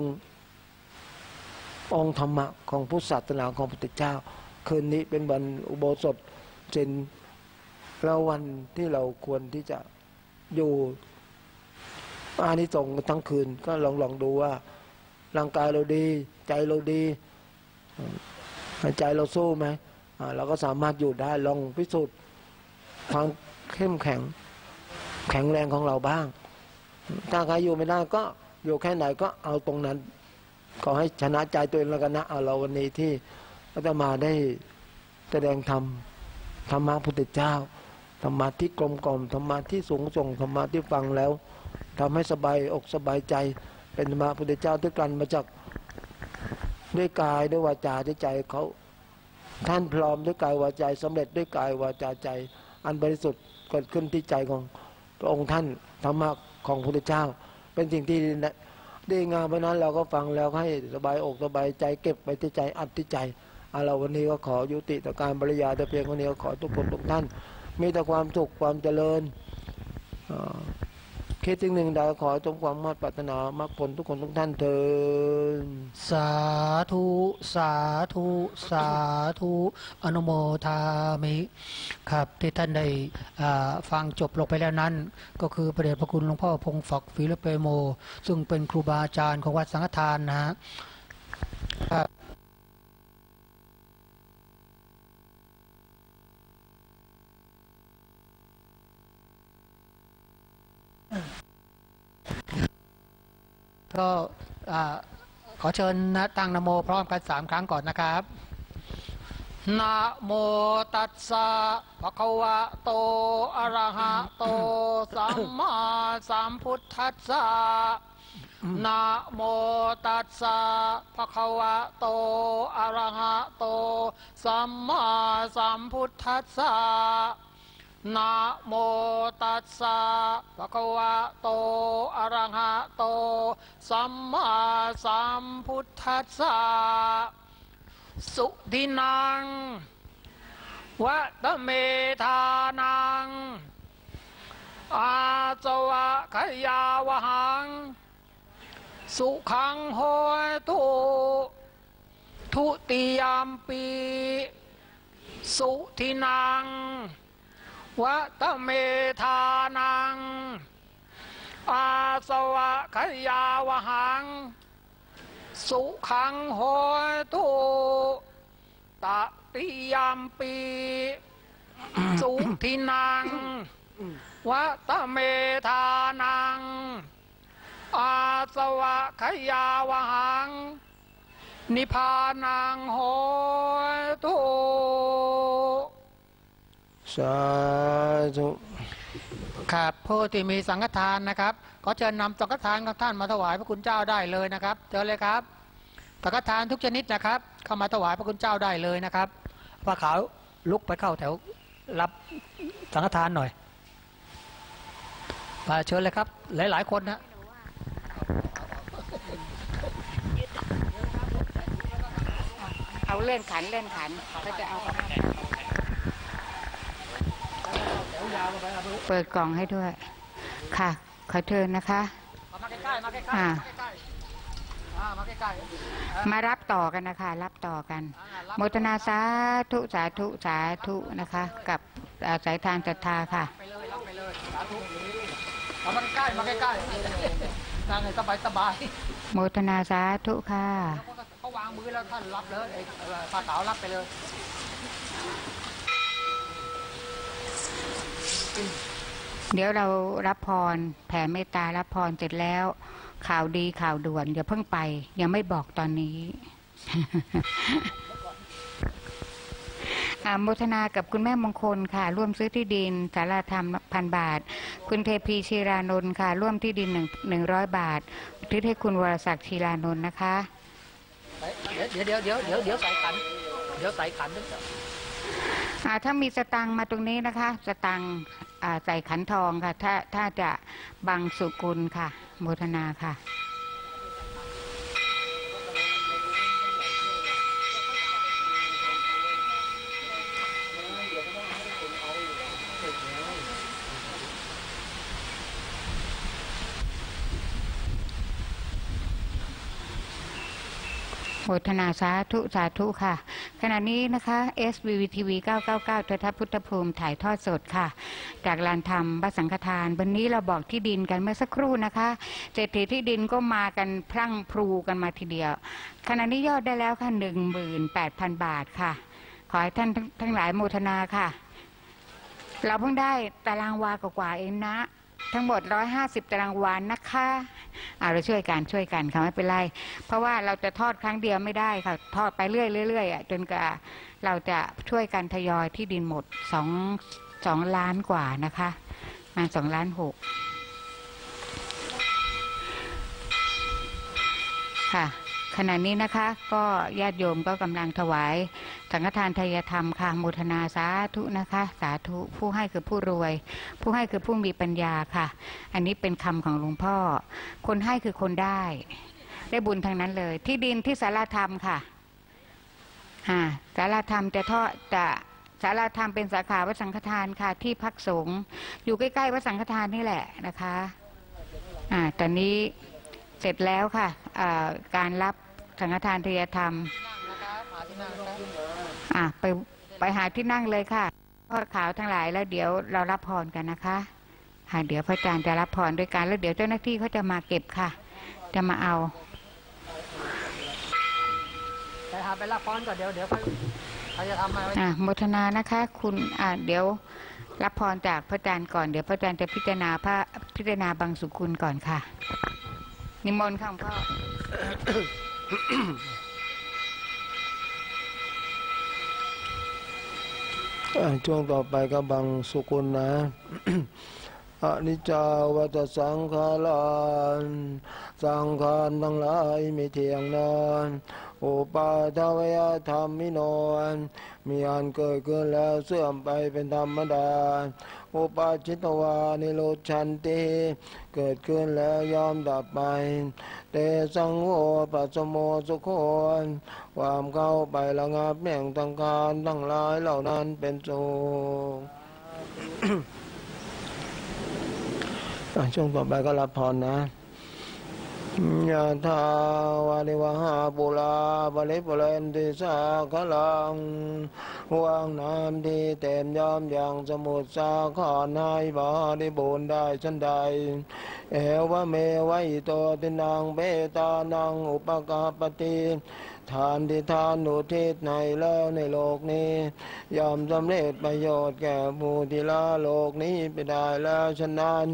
Speaker 2: องค์ธรรมะของพุทธศาสนาของพระพุทธเจ้าคืนนี้เป็นวันอุโบสถเจนแล้ววันที่เราควรที่จะอยู่อานิสงส์ทั้งคืนก็ลองลองดูว่าร่างกายเราดีใจเราดีใจเราสู้ไหมเราก็สามารถอยู่ได้ลองพิสูจน์ความเข้มแข็งแข็งแรงของเราบ้างถ้าใครอยู่ไม่ได้ก็อยู่แค่ไหนก็เอาตรงนั้นขอให้ชนะใจตัวเองแล้วกันนะเอาเราวันนี้ที่อาตมาได้แสดงธรรมธรรมะพุทธเจ้าธรรมะที่กลมกล่อมธรรมะที่สูงส่งธรรมะที่ฟังแล้วทำให้สบายอกสบายใจเป็นธรรมะพุทธเจ้าที่กลั่นมาจากด้วยกายด้วยวาจาด้วยใจเขาท่านพร้อมด้วยกายวาจาสำเร็จด้วยกายวาจาใจอันบริสุทธิ์เกิดขึ้นที่ใจของพระองค์ท่านธรรมะของพระพุทธเจ้าเป็นสิ่งที่ดีงามเพราะนั้นเราก็ฟังแล้วให้สบายอกสบายใจเก็บไปที่ใจอัดที่ใจเราวันนี้ก็ขอยุติต่อการบริยายแต่เพียงเท่านี้ก็ขอทุกคนทุกท่านมีแต่ความสุขความเจริญคิดสิ่งหนึ่งใดขอจงความมุ่งปรารถนามรรคผลทุกคนทุกท่านเถิด
Speaker 1: สาธุสาธุสาธุอนุโมทามิครับที่ท่านได้ฟังจบลงไปแล้วนั้นก็คือพระเดชพระคุณหลวงพ่อพงศักดิ์ฟิลิปเปโมซึ่งเป็นครูบาอาจารย์ของวัดสังฆทานนะฮะก็ขอเชิญนะตั้งนะโมพร้อมกันสามครั้งก่อนนะครับนะโมตัสสะภะคะวะโตอะระหะโตสัมมาสัมพุทธัสสะนะโมตัสสะภะคะวะโตอะระหะโตสัมมาสัมพุทธัสสะนะโมตัสสะภะคะวะโตอะระหะโตสัมมาสัมพุทธัสสะสุทินังวัตเมธานังอาสวะขยาวหังสุขังโหตุทุติยามปีสุทินังวัตเมธานังอาสวะขยาวหังสุขังโหตุตติยามปีสุทินังวัตเมธานังอาสวะขยาวหังนิพพานังโหตุ
Speaker 2: สาธุ
Speaker 1: ครับผู้ที่มีสังฆทานนะครับขอเชิญนำสังฆทานของท่านมาถวายพระคุณเจ้าได้เลยนะครับเชิญเลยครับสังฆทานทุกชนิดนะครับเข้ามาถวายพระคุณเจ้าได้เลยนะครับพระขาวลุกไปเข้าแถวรับสังฆทานหน่อยมาเชิญเลยครับหลายๆคนนะ
Speaker 3: เอาเลื่อนขันเลื่อนขันก็จะเอาเปิดกล่องให้ด้วยค่ะขอเชิญนะคะ
Speaker 1: มาใกล้ๆมาใกล้ๆมาใกล้ๆมาใกล้
Speaker 3: ๆมารับต่อกันนะคะรับต่อกันโมทนาสาธุสาธุสาธุนะคะกับสายทานศรัทธาค่ะ
Speaker 1: ไปเลยรับไปเลยสาธุมาใกล้ๆมาใกล้ๆนั่งให้สบาย
Speaker 3: ๆโมทนาสาธุค่ะ
Speaker 1: เขาวางมือแล้วท่านรับเลยผ้าขาวรับไปเลย
Speaker 3: เดี๋ยวเรารับพรแผ่เมตตารับพรเสร็จแล้วข่าวดีข่าวด่วนอย่าเพิ่งไปยังไม่บอกตอนนี้โมทนากับคุณแม่มงคลค่ะร่วมซื้อที่ดินศาลาธรรมพันบาทคุณเทพีชีรานนท์ค่ะร่วมที่ดินหนึ่งหนึ่งร้อยบาทที่ให้คุณวรศักดิ์ชีรานนท์นะคะ
Speaker 1: เดี๋ยวเดี๋ยวเดี๋ยวเดี๋ยวเดี๋ยวใส่ขันเดี๋ยวใส่ขันด้วย
Speaker 3: ถ้ามีสตังมาตรงนี้นะคะสตังใส่ขันทองค่ะถ้าถ้าจะบังสุกุลค่ะโมทนาค่ะโมทนาสาธุสาธุค่ะขณะนี้นะคะ เอส วี วี ที วี เก้า เก้า เก้า โทรทัศน์พุทธภูมิถ่ายทอดสดค่ะจากลานธรรมวัดสังฆทานวันนี้เราบอกที่ดินกันเมื่อสักครู่นะคะเศรษฐีที่ดินก็มากันพรั่งพรูกันมาทีเดียวขณะนี้ยอดได้แล้วค่ะ หนึ่งหมื่นแปดพัน บาทค่ะขอให้ท่านทั้งหลายโมทนาค่ะเราเพิ่งได้ตารางวากว่าเองนะทั้งหมดหนึ่งร้อยห้าสิบตารางวานะคะเอาเราช่วยกันช่วยกันค่ะไม่เป็นไรเพราะว่าเราจะทอดครั้งเดียวไม่ได้ค่ะทอดไปเรื่อยๆเรื่อยๆจนกว่าเราจะช่วยกันทยอยที่ดินหมดสองสองล้านกว่านะคะมาสองล้านหกค่ะขณะนี้นะคะก็ญาติโยมก็กำลังถวายสังฆทานทายธรรมค่ะโมทนาสาธุนะคะสาธุผู้ให้คือผู้รวยผู้ให้คือผู้มีปัญญาค่ะอันนี้เป็นคำของหลวงพ่อคนให้คือคนได้ได้บุญทางนั้นเลยที่ดินที่ศาลาธรรมค่ะอ่าศาลาธรรมจะทอดจะศาลาธรรมเป็นสาขาวัดสังฆทานค่ะที่พักสงฆ์อยู่ใกล้ๆวัดสังฆทานนี่แหละนะคะอ่าตอนนี้เสร็จแล้วค่ะอ่าการรับสังฆทานทายธรรมอ่ะไปไปหาที่นั่งเลยค่ะพ่อขาวทั้งหลายแล้วเดี๋ยวเรารับพรกันนะคะค่ะเดี๋ยวพระอาจารย์จะรับพรด้วยกันแล้วเดี๋ยวเจ้าหน้าที่เขาจะมาเก็บค่ะจะมาเอา
Speaker 1: ไปหาไปรับพรก่อนเดี๋ยวเดี๋ยวเขาจะทำอะไร
Speaker 3: อ่ะโมทนานะคะคุณอ่ะเดี๋ยวรับพรจากพระอาจารย์ก่อนเดี๋ยวพระอาจารย์จะพิจารณาพระพิจารณาบังสุกุลก่อนค่ะนิมนต์ค่ะพ่อ
Speaker 2: ช่วงต่อไปก็บังสุกุลนะอนิจจาวัฏสังขาราสังขารทั้งหลายไม่เที่ยงนานอุปาทวยธรรมิโนมีอันเกิดขึ้นแล้วเสื่อมไปเป็นธรรมดาอุปาชิตวานิโรชันติเกิดขึ้นแล้วยอมดับไปเตสังโฆปัสสโมสุโขความเข้าไประงับแห่งทางการทั้งหลายเหล่านั้นเป็นสุขช่วงต่อไปก็รับพรนะยะถาวาริวหาปุราปริปุเรนติสาคลังวางน้ำที่เต็มยอมอย่างสมุทรสาครให้บริบูรณ์ได้ชั้นใดเอวะเมวะอิโตตินังเบตานังอุปกาปติทานที่ทานอุทิศในแล้วในโลกนี้ยอมสำเร็จประโยชน์แก่ผู้ที่ละโลกนี้ไปได้แล้วฉะนั้น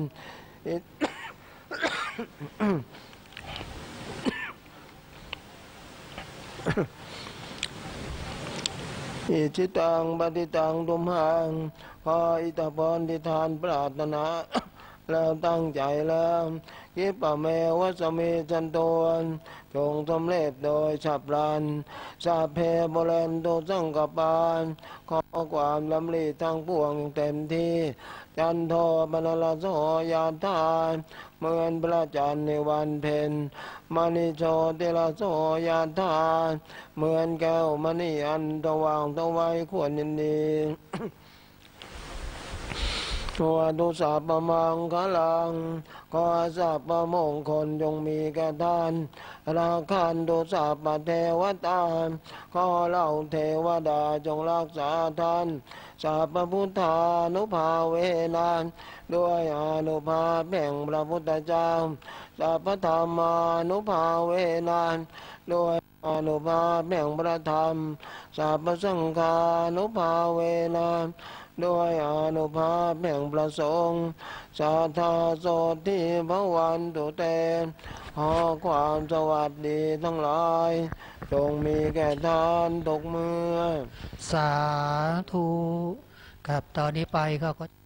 Speaker 2: อิจิตังปฏิตังตุมหังขออิทธิพรที่ทานปรารถนาแล้วตั้งใจแล้วกิปะเมวะสมิจันโตนจงสำเร็จโดยฉับพลันสาเพบเรนโตสังกปานขอความลำลีทั้งปวงเต็มที่จันโทปนลโสยาทานเหมือนพระจันทร์ในวันเพ็ญมณีโชติลโสยาทานเหมือนแก้วมณีอันตว่างตะไว้ควรยินดีตัวตุสาปมังคลังขอสัพพมงคลจงมีแก่ท่านราคันตุสัพพเทวตาขอเหล่าเทวดาจงรักษาท่านสัพพพุทธานุภาเวนันด้วยอนุภาพแห่งพระพุทธเจ้าสัพพธรรมานุภาเวนันด้วยอนุภาพแห่งพระธรรมสัพพสังฆานุภาเวนันด้วยอานุภาพแห่งประสงค์สาธาโสที่พระวันตุเตขอความสวัสดีทั้งหลายจงมีแก่ท่านทุกเมื่อ
Speaker 1: สาธุครับตอนนี้ไปเขาก็